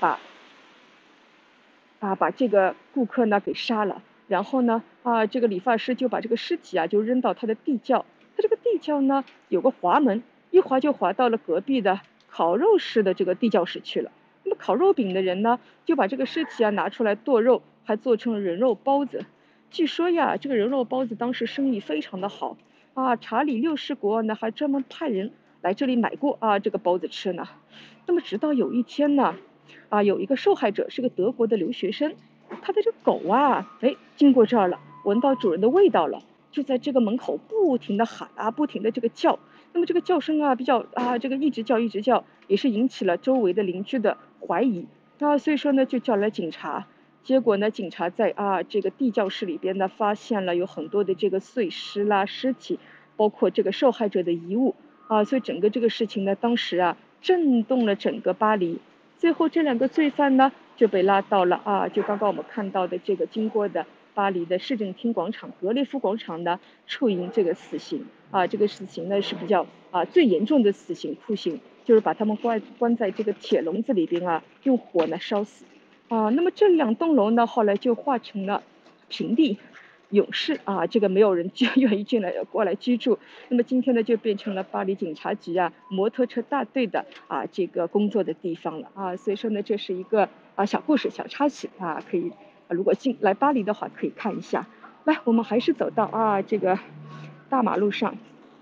把这个顾客呢给杀了，然后呢这个理发师就把这个尸体就扔到他的地窖，他这个地窖呢有个滑门，一滑就滑到了隔壁的烤肉室的这个地窖室去了。那么烤肉饼的人呢就把这个尸体拿出来剁肉，还做成了人肉包子。据说呀，这个人肉包子当时生意非常的好查理六世国呢还专门派人来这里买过这个包子吃呢。那么直到有一天呢有一个受害者是个德国的留学生，他的这个狗经过这儿了，闻到主人的味道了，就在这个门口不停的喊不停的这个叫。那么这个叫声比较这个一直叫一直叫，也是引起了周围的邻居的怀疑所以说呢就叫来警察。结果呢，警察在这个地窖室里边呢，发现了有很多的这个碎尸啦、尸体，包括这个受害者的遗物所以整个这个事情呢，当时震动了整个巴黎。最后这两个罪犯呢就被拉到了就刚刚我们看到的这个经过的巴黎的市政厅广场格列夫广场呢处刑这个死刑这个死刑呢是比较最严重的死刑酷刑，就是把他们关在这个铁笼子里边用火呢烧死那么这两栋楼呢后来就划成了平地勇士这个没有人愿意过来居住。那么今天呢就变成了巴黎警察局摩托车大队的这个工作的地方了所以说呢这是一个小故事小插曲可以如果来巴黎的话可以看一下。来，我们还是走到这个大马路上，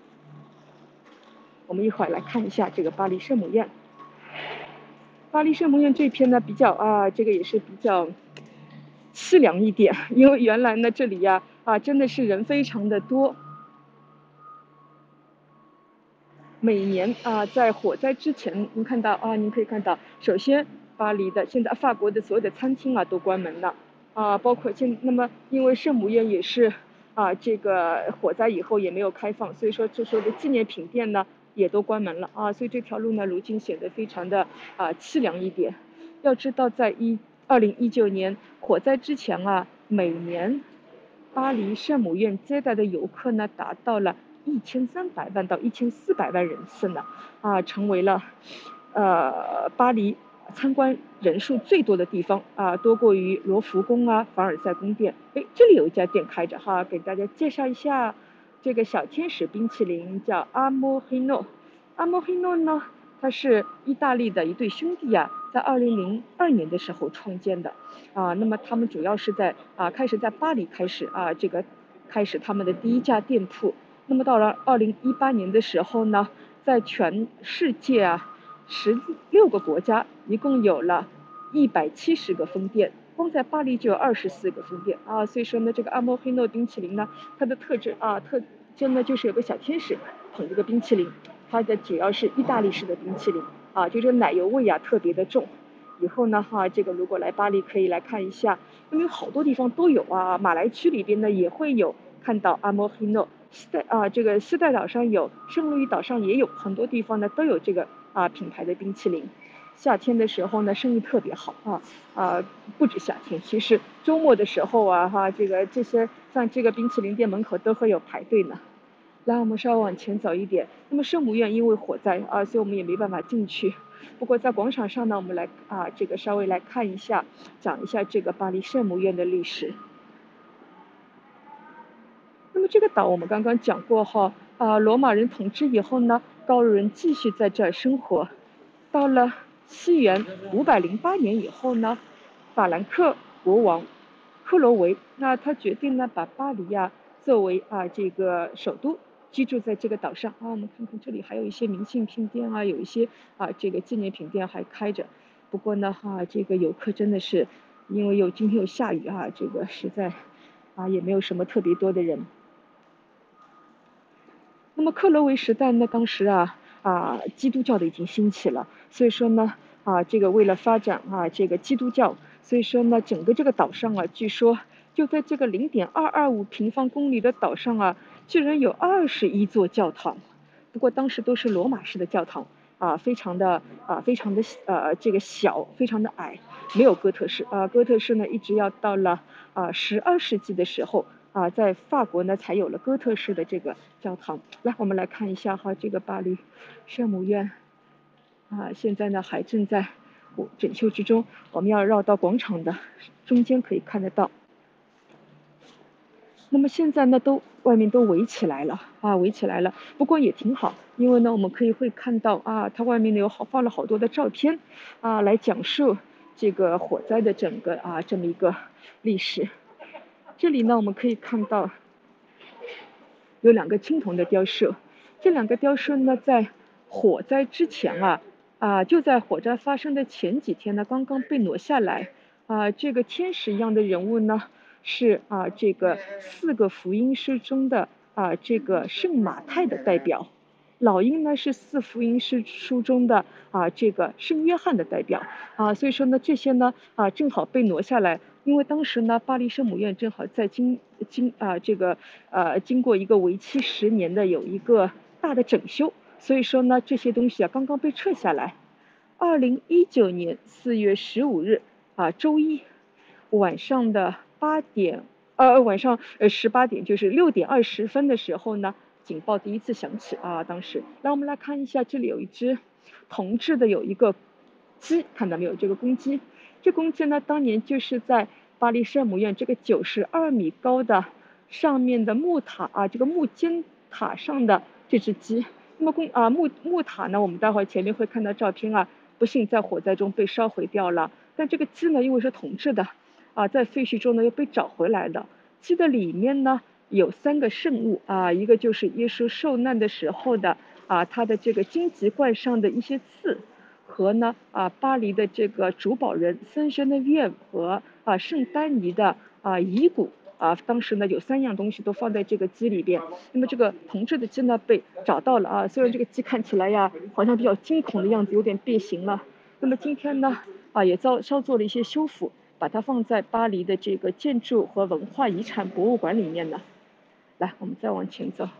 我们一会儿来看一下这个巴黎圣母院。巴黎圣母院这片呢比较这个也是比较凄凉一点，因为原来呢这里真的是人非常的多。每年在火灾之前，您可以看到，首先巴黎的现在法国的所有的餐厅都关门了包括那么因为圣母院也是这个火灾以后也没有开放，所以说这时候的纪念品店呢也都关门了所以这条路呢如今显得非常的凄凉一点。要知道在2019年火灾之前每年巴黎圣母院接待的游客呢达到了1300万到1400万人次呢成为了巴黎参观人数最多的地方多过于罗浮宫凡尔赛宫殿。这里有一家店开着给大家介绍一下，这个小天使冰淇淋叫阿莫黑诺。阿莫黑诺呢它是意大利的一对兄弟在2002年的时候创建的那么他们主要是开始在巴黎开始他们的第一家店铺。那么到了2018年的时候呢，在全世界16个国家一共有了170个分店，光在巴黎就有24个分店所以说呢，这个阿莫黑诺冰淇淋呢，它的特征呢就是有个小天使捧着个冰淇淋，它的主要是意大利式的冰淇淋就这奶油味特别的重。以后呢这个如果来巴黎可以来看一下，因为好多地方都有马来区里边呢也会有看到阿莫黑诺。这个斯代岛上有，圣路易岛上也有，很多地方呢都有这个品牌的冰淇淋。夏天的时候呢生意特别好不止夏天，其实周末的时候这些像这个冰淇淋店门口都会有排队呢。来，我们稍微往前走一点。那么圣母院因为火灾所以我们也没办法进去。不过在广场上呢，我们来这个稍微来看一下，讲一下这个巴黎圣母院的历史。那么这个岛我们刚刚讲过罗马人统治以后呢，高卢人继续在这儿生活。到了西元508年以后呢，法兰克国王克罗维，那他决定呢把巴黎作为这个首都，居住在这个岛上我们看看这里还有一些明信片店有一些这个纪念品店还开着。不过呢这个游客真的是因为今天有下雨这个实在也没有什么特别多的人。那么克罗维时代呢，当时基督教的已经兴起了，所以说呢这个为了发展这个基督教，所以说呢整个这个岛上据说就在这个0.225平方公里的岛上啊，居然有21座教堂。不过当时都是罗马式的教堂非常的这个小，非常的矮，没有哥特式哥特式呢，一直要到了12世纪的时候在法国呢才有了哥特式的这个教堂。来，我们来看一下这个巴黎圣母院现在呢还正在整修之中，我们要绕到广场的中间可以看得到。那么现在呢，外面都围起来了围起来了。不过也挺好，因为呢，我们会看到它外面呢放了好多的照片来讲述这个火灾的整个这么一个历史。这里呢，我们可以看到有2个青铜的雕塑，这2个雕塑呢，在火灾之前就在火灾发生的前几天呢，刚刚被挪下来这个天使一样的人物呢，是这个4个福音书中的这个圣马太的代表，老鹰呢是4福音书中的这个圣约翰的代表所以说呢，这些呢正好被挪下来。因为当时呢，巴黎圣母院正好在经过一个为期10年的有一个大的整修，所以说呢，这些东西刚刚被撤下来。2019年4月15日周一晚上的18点，就是6点20分的时候呢，警报第一次响起当时。来，我们来看一下，这里有一只铜制的有一个鸡，看到没有？这个公鸡，这公鸡呢，当年就是在巴黎圣母院这个92米高的上面的木塔这个木尖塔上的这只鸡。那么木塔呢，我们待会儿前面会看到照片不幸在火灾中被烧毁掉了。但这个鸡呢，因为是铜制的在废墟中呢又被找回来了。鸡的里面呢有3个圣物一个就是耶稣受难的时候的他的这个荆棘冠上的一些刺，和呢巴黎的这个主保人圣轩的约和圣丹尼的遗骨当时呢有3样东西都放在这个鸡里边。那么这个铜制的鸡呢被找到了虽然这个鸡看起来好像比较惊恐的样子，有点变形了。那么今天呢也稍做了一些修复，把它放在巴黎的这个建筑和文化遗产博物馆里面呢。来，我们再往前走。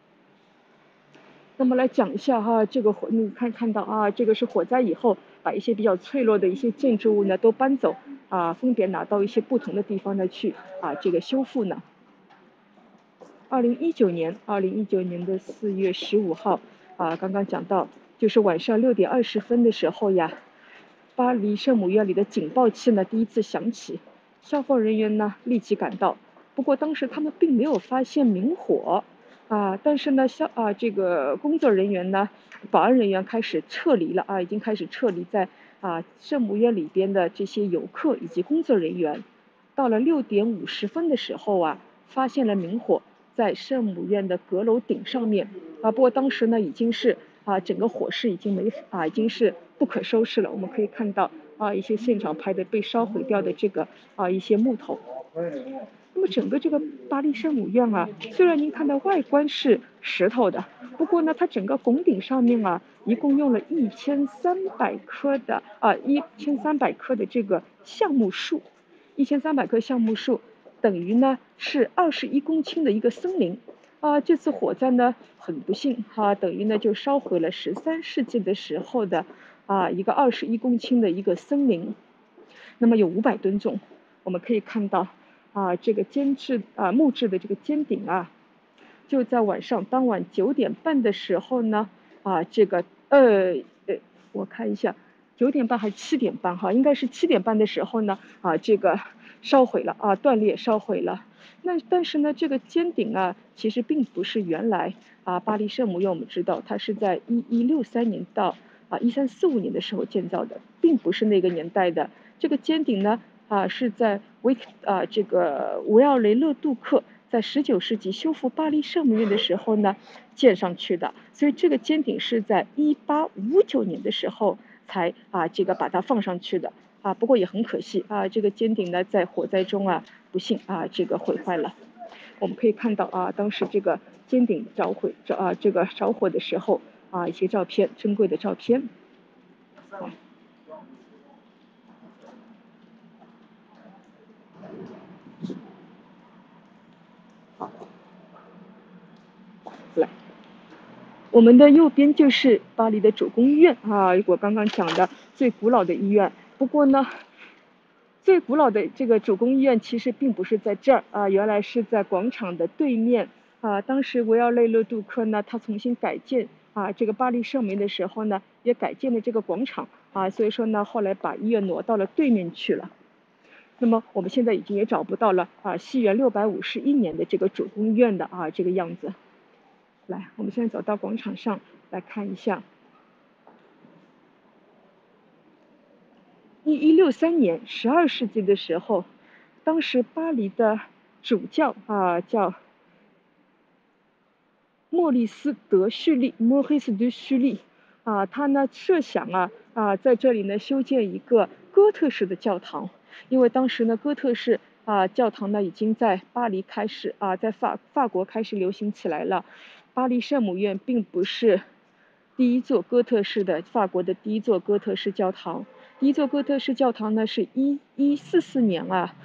那么来讲一下这个你看到这个是火灾以后把一些比较脆弱的一些建筑物呢都搬走分别拿到一些不同的地方呢去这个修复呢。2019年的4月15号刚刚讲到，就是晚上6点20分的时候巴黎圣母院里的警报器呢第一次响起，消防人员呢立即赶到。不过当时他们并没有发现明火但是呢这个工作人员呢，保安人员开始撤离了已经开始撤离在圣母院里边的这些游客以及工作人员。到了6点50分的时候发现了明火在圣母院的阁楼顶上面不过当时呢已经是整个火势已经是不可收拾了。我们可以看到一些现场拍的被烧毁掉的这个一些木头。那么整个这个巴黎圣母院虽然您看到外观是石头的，不过呢它整个拱顶上面一共用了1300棵的这个橡木树，1300棵橡木树等于呢是21公顷的一个森林这次火灾呢很不幸等于呢就烧毁了13世纪的时候的一个21公顷的一个森林。那么有500吨重。我们可以看到这个木质的这个尖顶就在当晚9点半的时候呢这个我看一下9点半还是7点半应该是7点半的时候呢这个烧毁了断裂烧毁了。但是呢这个尖顶其实并不是原来巴黎圣母院，我们知道它是在1163年到1345年的时候建造的，并不是那个年代的。这个尖顶呢是在这个维奥雷勒杜克在19世纪修复巴黎圣母院的时候呢建上去的，所以这个尖顶是在1859年的时候才这个把它放上去的不过也很可惜这个尖顶呢在火灾中不幸这个毁坏了。我们可以看到当时这个尖顶这个着火的时候一些照片，珍贵的照片。 来，我们的右边就是巴黎的主宫医院啊，我刚刚讲的最古老的医院。不过呢，最古老的这个主宫医院其实并不是在这儿啊，原来是在广场的对面啊。当时维奥雷勒杜克呢，他重新改建啊这个巴黎圣梅的时候呢，也改建了这个广场啊，所以说呢，后来把医院挪到了对面去了。那么我们现在已经也找不到了啊，西元651年的这个主宫医院的啊这个样子。来，我们现在走到广场上来看一下。1163年12世纪的时候，当时巴黎的主教啊叫莫里斯·德叙利 （Maurice de Sully） 啊，他呢设想在这里呢修建一个哥特式的教堂，因为当时呢哥特式教堂呢已经在巴黎开始在法国开始流行起来了。巴黎圣母院并不是第一座哥特式的法国的第一座哥特式教堂，第一座哥特式教堂呢是1144年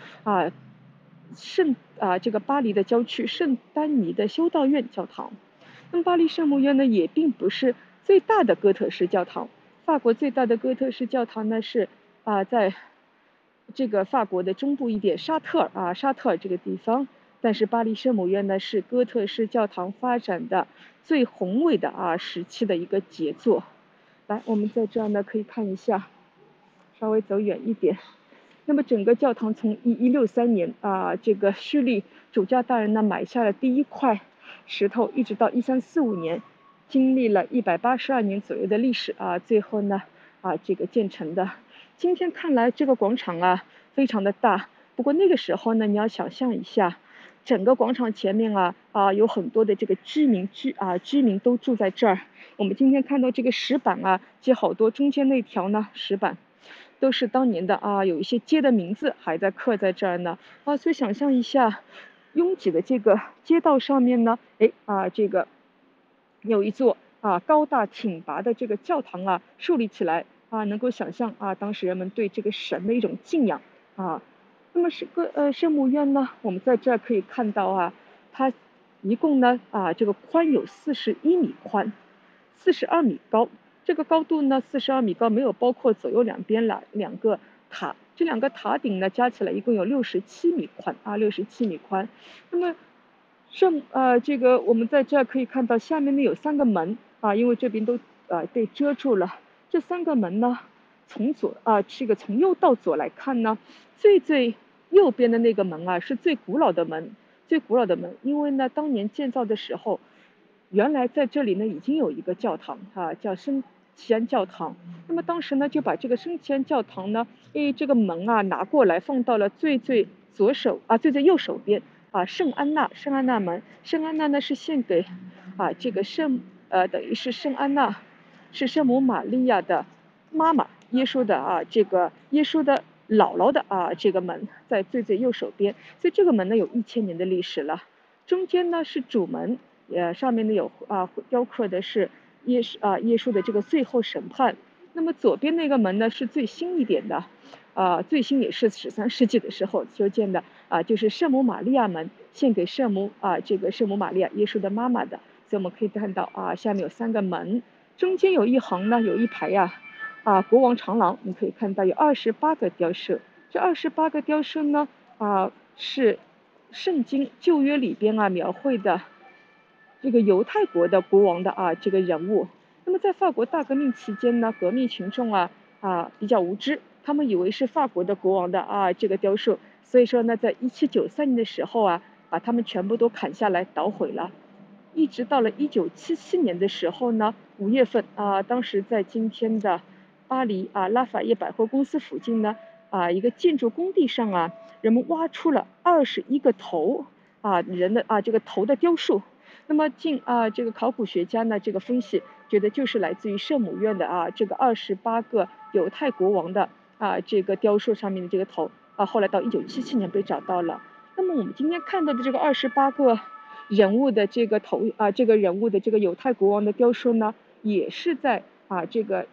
这个巴黎的郊区圣丹尼的修道院教堂。那么巴黎圣母院呢也并不是最大的哥特式教堂，法国最大的哥特式教堂呢是在这个法国的中部一点沙特尔这个地方。但是巴黎圣母院呢是哥特式教堂发展的最宏伟的时期的一个杰作。来，我们在这儿呢可以看一下，稍微走远一点。那么整个教堂从1163年这个叙利主教大人呢买下了第一块石头，一直到1345年，经历了182年左右的历史最后呢这个建成的。今天看来这个广场非常的大，不过那个时候呢你要想象一下，整个广场前面有很多的这个居民都住在这儿。我们今天看到这个石板接好多，中间那条呢石板都是当年的有一些街的名字还在刻在这儿呢所以想象一下，拥挤的这个街道上面呢，这个有一座高大挺拔的这个教堂树立起来能够想象当时人们对这个神的一种敬仰那么圣母院呢，我们在这儿可以看到它一共呢这个宽有41米宽，42米高。这个高度呢42米高，没有包括左右两边两个塔，这两个塔顶呢加起来一共有67米宽67米宽。那么这个我们在这儿可以看到下面呢有3个门因为这边都被遮住了。这3个门呢从右到左来看呢，最右边的那个门是最古老的门，因为呢当年建造的时候，原来在这里呢已经有一个教堂叫圣齐安教堂。那么当时呢就把这个圣齐安教堂呢这个门拿过来放到了最最右手边圣安娜门。圣安娜呢是献给这个等于是圣安娜是圣母玛利亚的妈妈，耶稣的耶稣的姥姥的这个门在最右手边。所以这个门呢有1000年的历史了。中间呢是主门，上面呢有雕刻的是耶稣的这个最后审判。那么左边那个门呢是最新一点的最新也是13世纪的时候修建的就是圣母玛利亚门，献给圣母这个圣母玛利亚耶稣的妈妈的。所以我们可以看到下面有3个门，中间有一行呢有一排国王长廊，你可以看到有28个雕饰。这28个雕饰呢是圣经旧约里边描绘的这个犹太国的国王的这个人物。那么在法国大革命期间呢，革命群众比较无知，他们以为是法国的国王的这个雕塑，所以说呢在1793年的时候把他们全部都砍下来捣毁了。一直到了1977年的时候呢，5月份当时在今天的巴黎拉法叶百货公司附近呢一个建筑工地上人们挖出了21个头人的这个头的雕塑。那么这个考古学家呢这个分析觉得就是来自于圣母院的这个28个犹太国王的这个雕塑上面的这个头后来到1977年被找到了。那么我们今天看到的这个28个人物的这个头这个人物的这个犹太国王的雕塑呢，也是在这个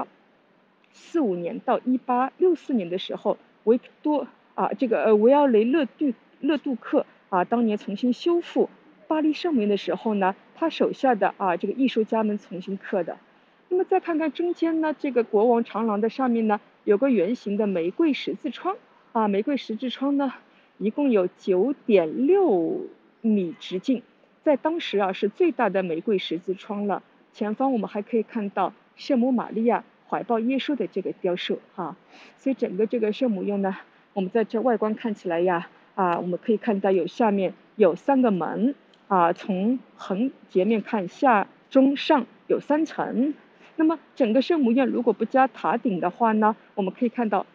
1845年到1864年的时候，维奥雷勒杜克当年重新修复巴黎圣母院的时候呢， 他手下的这个艺术家们重新刻的。那么再看看中间呢，这个国王长廊的上面呢，有个圆形的玫瑰十字窗玫瑰十字窗呢，一共有9.6米直径，在当时是最大的玫瑰十字窗了。前方我们还可以看到圣母玛利亚怀抱耶稣的这个雕塑所以整个这个圣母院呢，我们在这外观看起来我们可以看到下面有3个门从横截面看，下中上有3层。那么整个圣母院如果不加塔顶的话呢，我们可以看到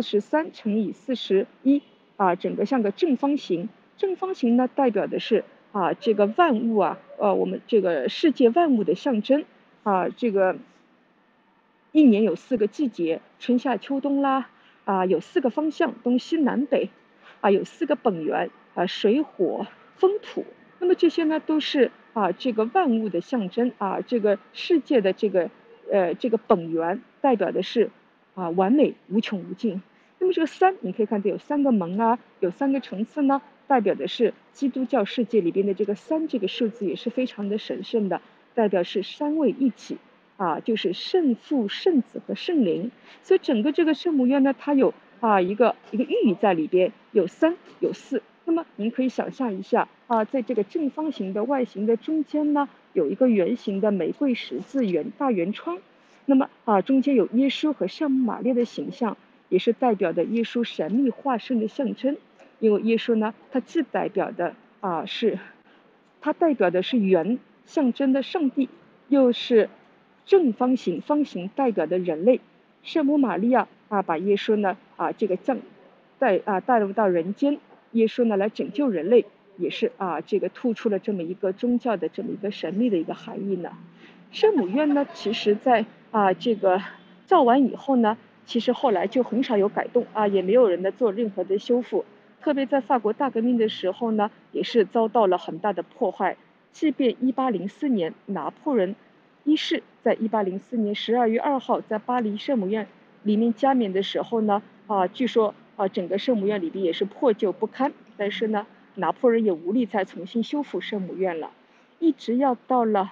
43乘以41整个像个正方形。正方形呢代表的是这个万物我们这个世界万物的象征这个一年有4个季节，春夏秋冬啦有4个方向，东西南北有4个本源水火风土。那么这些呢都是这个万物的象征这个世界的这个本源代表的是完美无穷无尽。那么这个3你可以看到有3个门有3个层次呢，代表的是基督教世界里边的这个3这个数字也是非常的神圣的，代表是3位一体就是圣父圣子和圣灵。所以整个这个圣母院呢，它有一个寓意在里边，有3有4。那么您可以想象一下在这个正方形的外形的中间呢，有一个圆形的玫瑰十字大圆窗。那么中间有耶稣和圣母玛利亚的形象，也是代表的耶稣神秘化身的象征。因为耶稣呢，它既代表的它代表的是圆，象征的上帝，又是正方形，方形代表的人类。圣母玛利亚把耶稣呢这个带入到人间，耶稣呢来拯救人类，也是这个突出了这么一个宗教的这么一个神秘的一个含义呢。圣母院呢，其实在这个造完以后呢，其实后来就很少有改动也没有人呢做任何的修复。特别在法国大革命的时候呢，也是遭到了很大的破坏。即便1804年拿破仑一世在1804年12月2号在巴黎圣母院里面加冕的时候呢据说整个圣母院里边也是破旧不堪，但是呢拿破仑也无力再重新修复圣母院了。一直要到了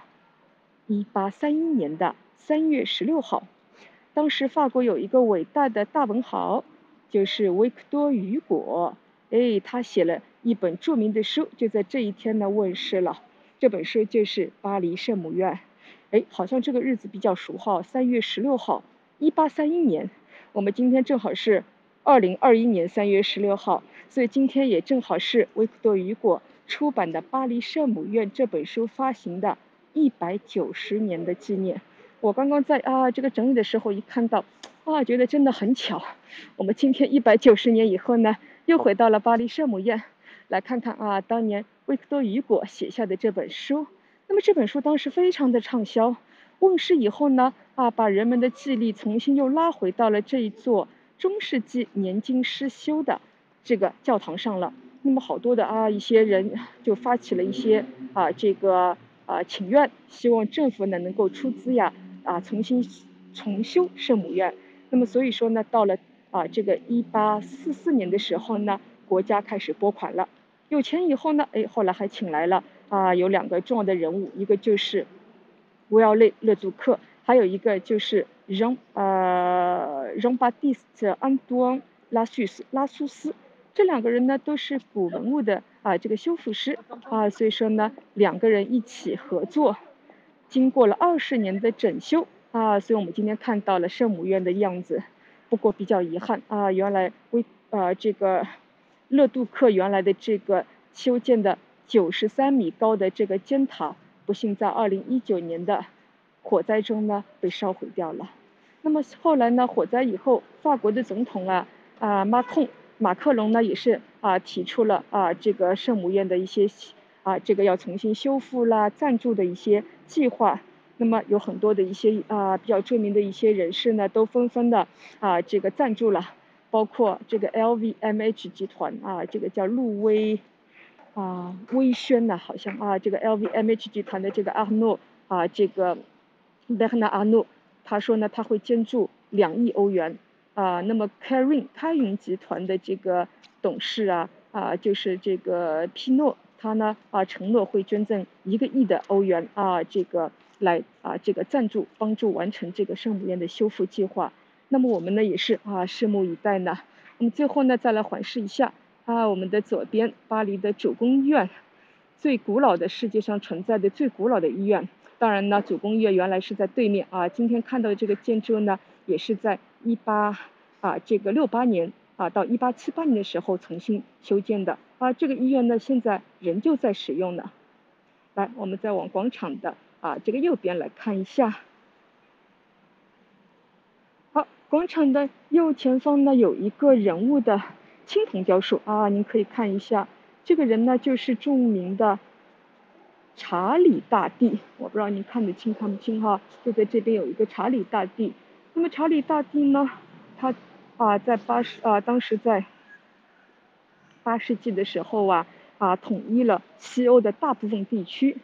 1831年的3月16号，当时法国有一个伟大的大文豪，就是维克多·雨果他写了一本著名的书，就在这一天呢问世了。这本书就是《巴黎圣母院》。好像这个日子比较熟3月16号，1831年。我们今天正好是2021年3月16号，所以今天也正好是维克多·雨果出版的《巴黎圣母院》这本书发行的190年的纪念。我刚刚在这个整理的时候一看到觉得真的很巧，我们今天190年以后呢，又回到了巴黎圣母院，来看看当年维克多·雨果写下的这本书。那么这本书当时非常的畅销，问世以后呢把人们的记忆力重新又拉回到了这一座中世纪年经失修的这个教堂上了。那么好多的一些人就发起了一些这个请愿，希望政府呢能够出资重新重修圣母院。那么所以说呢，到了这个1844年的时候呢，国家开始拨款了。有钱以后呢，后来还请来了有2个重要的人物，一个就是维奥内·勒杜克，还有一个就是让巴蒂斯·安多安·拉苏斯。这2个人呢都是古文物的这个修复师所以说呢2个人一起合作，经过了20年的整修所以我们今天看到了圣母院的样子。不过比较遗憾原来这个勒杜克原来的这个修建的93米高的这个尖塔，不幸在2019年的火灾中呢被烧毁掉了。那么后来呢，火灾以后，法国的总统马克龙呢也是提出了这个圣母院的一些这个要重新修复啦、赞助的一些计划。那么有很多的一些比较著名的一些人士呢，都纷纷的这个赞助了，包括这个 LVMH 集团这个叫路威威轩呢，好像这个 LVMH 集团的这个阿诺这个贝赫纳阿诺，他说呢他会捐助2亿欧元那么开云集团的这个董事就是这个皮诺， 他呢承诺会捐赠1个亿的欧元这个来这个赞助帮助完成这个圣母院的修复计划。那么我们呢也是拭目以待呢。那么最后呢再来环视一下我们的左边巴黎的主宫医院，最古老的世界上存在的最古老的医院。当然呢，主宫医院原来是在对面今天看到的这个建筑呢，也是在1868年到1878年的时候重新修建的这个医院呢，现在仍旧在使用呢。来，我们再往广场的这个右边来看一下。好，广场的右前方呢有一个人物的青铜雕塑您可以看一下，这个人呢就是著名的查理大帝。我不知道您看得清看不清就在这边有一个查理大帝。那么查理大帝呢，他在当时在8世纪的时候统一了西欧的大部分地区。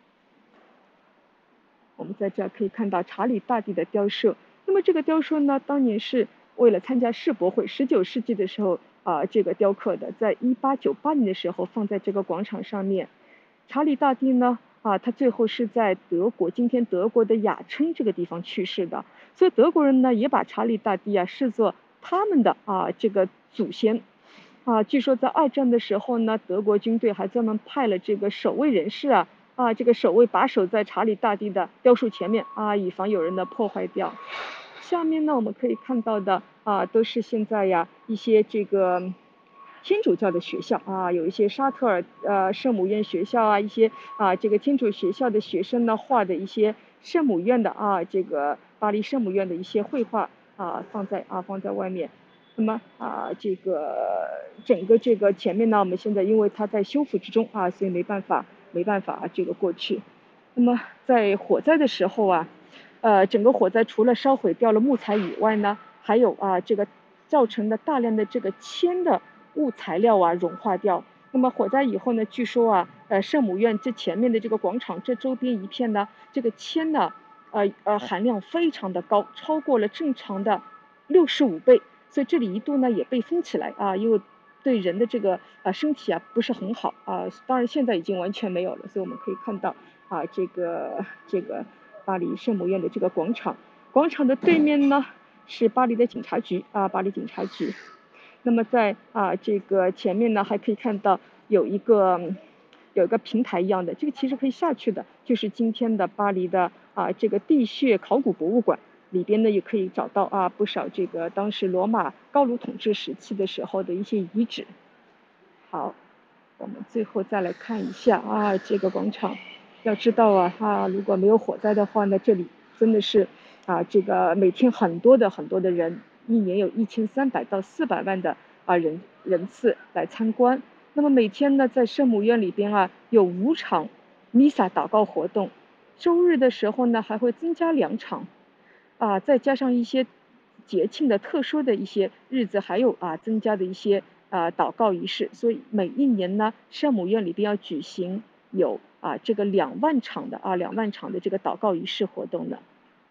我们在这可以看到查理大帝的雕塑。那么这个雕塑呢，当年是为了参加世博会，19世纪的时候这个雕刻的，在1898年的时候放在这个广场上面。查理大帝呢他最后是在德国，今天德国的雅琛这个地方去世的，所以德国人呢也把查理大帝视作他们的这个祖先据说在二战的时候呢，德国军队还专门派了这个守卫人士这个守卫把守在查理大帝的雕塑前面以防有人的破坏掉。下面呢我们可以看到的都是现在一些这个天主教的学校有一些沙特尔圣母院学校一些这个天主学校的学生呢画的一些圣母院的这个巴黎圣母院的一些绘画放在外面。那么这个整个这个前面呢，我们现在因为它在修复之中所以没办法这个过去。那么在火灾的时候整个火灾除了烧毁掉了木材以外呢，还有这个造成了大量的这个铅的物材料融化掉。那么火灾以后呢，据说圣母院这前面的这个广场这周边一片呢，这个铅呢含量非常的高，超过了正常的65倍。所以这里一度呢也被封起来因为对人的这个身体不是很好当然现在已经完全没有了。所以我们可以看到这个巴黎圣母院的这个广场的对面呢是巴黎的警察局巴黎警察局。那么在这个前面呢还可以看到有一个平台一样的，这个其实可以下去的，就是今天的巴黎的这个地穴考古博物馆。里边呢也可以找到不少这个当时罗马高卢统治时期的时候的一些遗址。好，我们最后再来看一下这个广场。要知道如果没有火灾的话呢，这里真的是这个每天很多的人，一年有1300到400万的人次来参观。那么每天呢，在圣母院里边有5场弥撒祷告活动，周日的时候呢还会增加2场。再加上一些节庆的特殊的一些日子，还有增加的一些祷告仪式，所以每一年呢，圣母院里边要举行有这个2万场的这个祷告仪式活动的。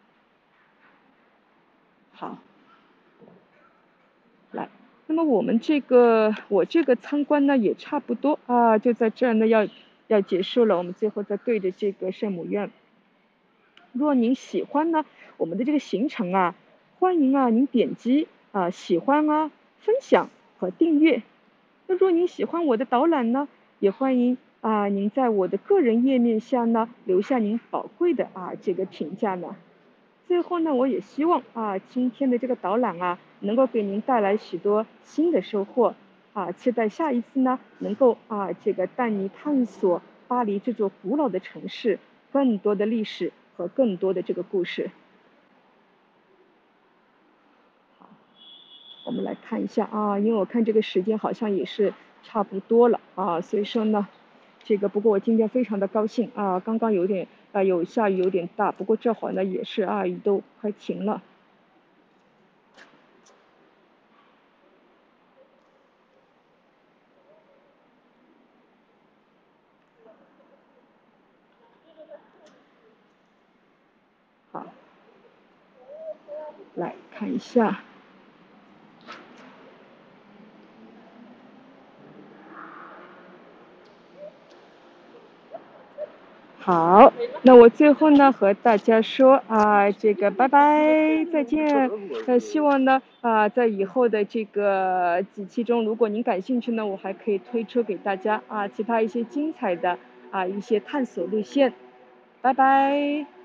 好，来，那么我这个参观呢也差不多就在这儿呢要结束了。我们最后再对着这个圣母院。若您喜欢呢我们的这个行程欢迎您点击喜欢分享和订阅。那若您喜欢我的导览呢，也欢迎您在我的个人页面下呢留下您宝贵的这个评价呢。最后呢，我也希望今天的这个导览能够给您带来许多新的收获期待下一次呢能够这个带您探索巴黎这座古老的城市更多的历史和更多的这个故事。好，我们来看一下因为我看这个时间好像也是差不多了所以说呢，这个不过我今天非常的高兴刚刚有点有下雨有点大，不过这会儿呢也是雨都快停了。好，来看一下。 那我最后呢和大家说这个拜拜，再见。希望呢在以后的这个几期中，如果您感兴趣呢，我还可以推出给大家其他一些精彩的一些探索路线。拜拜。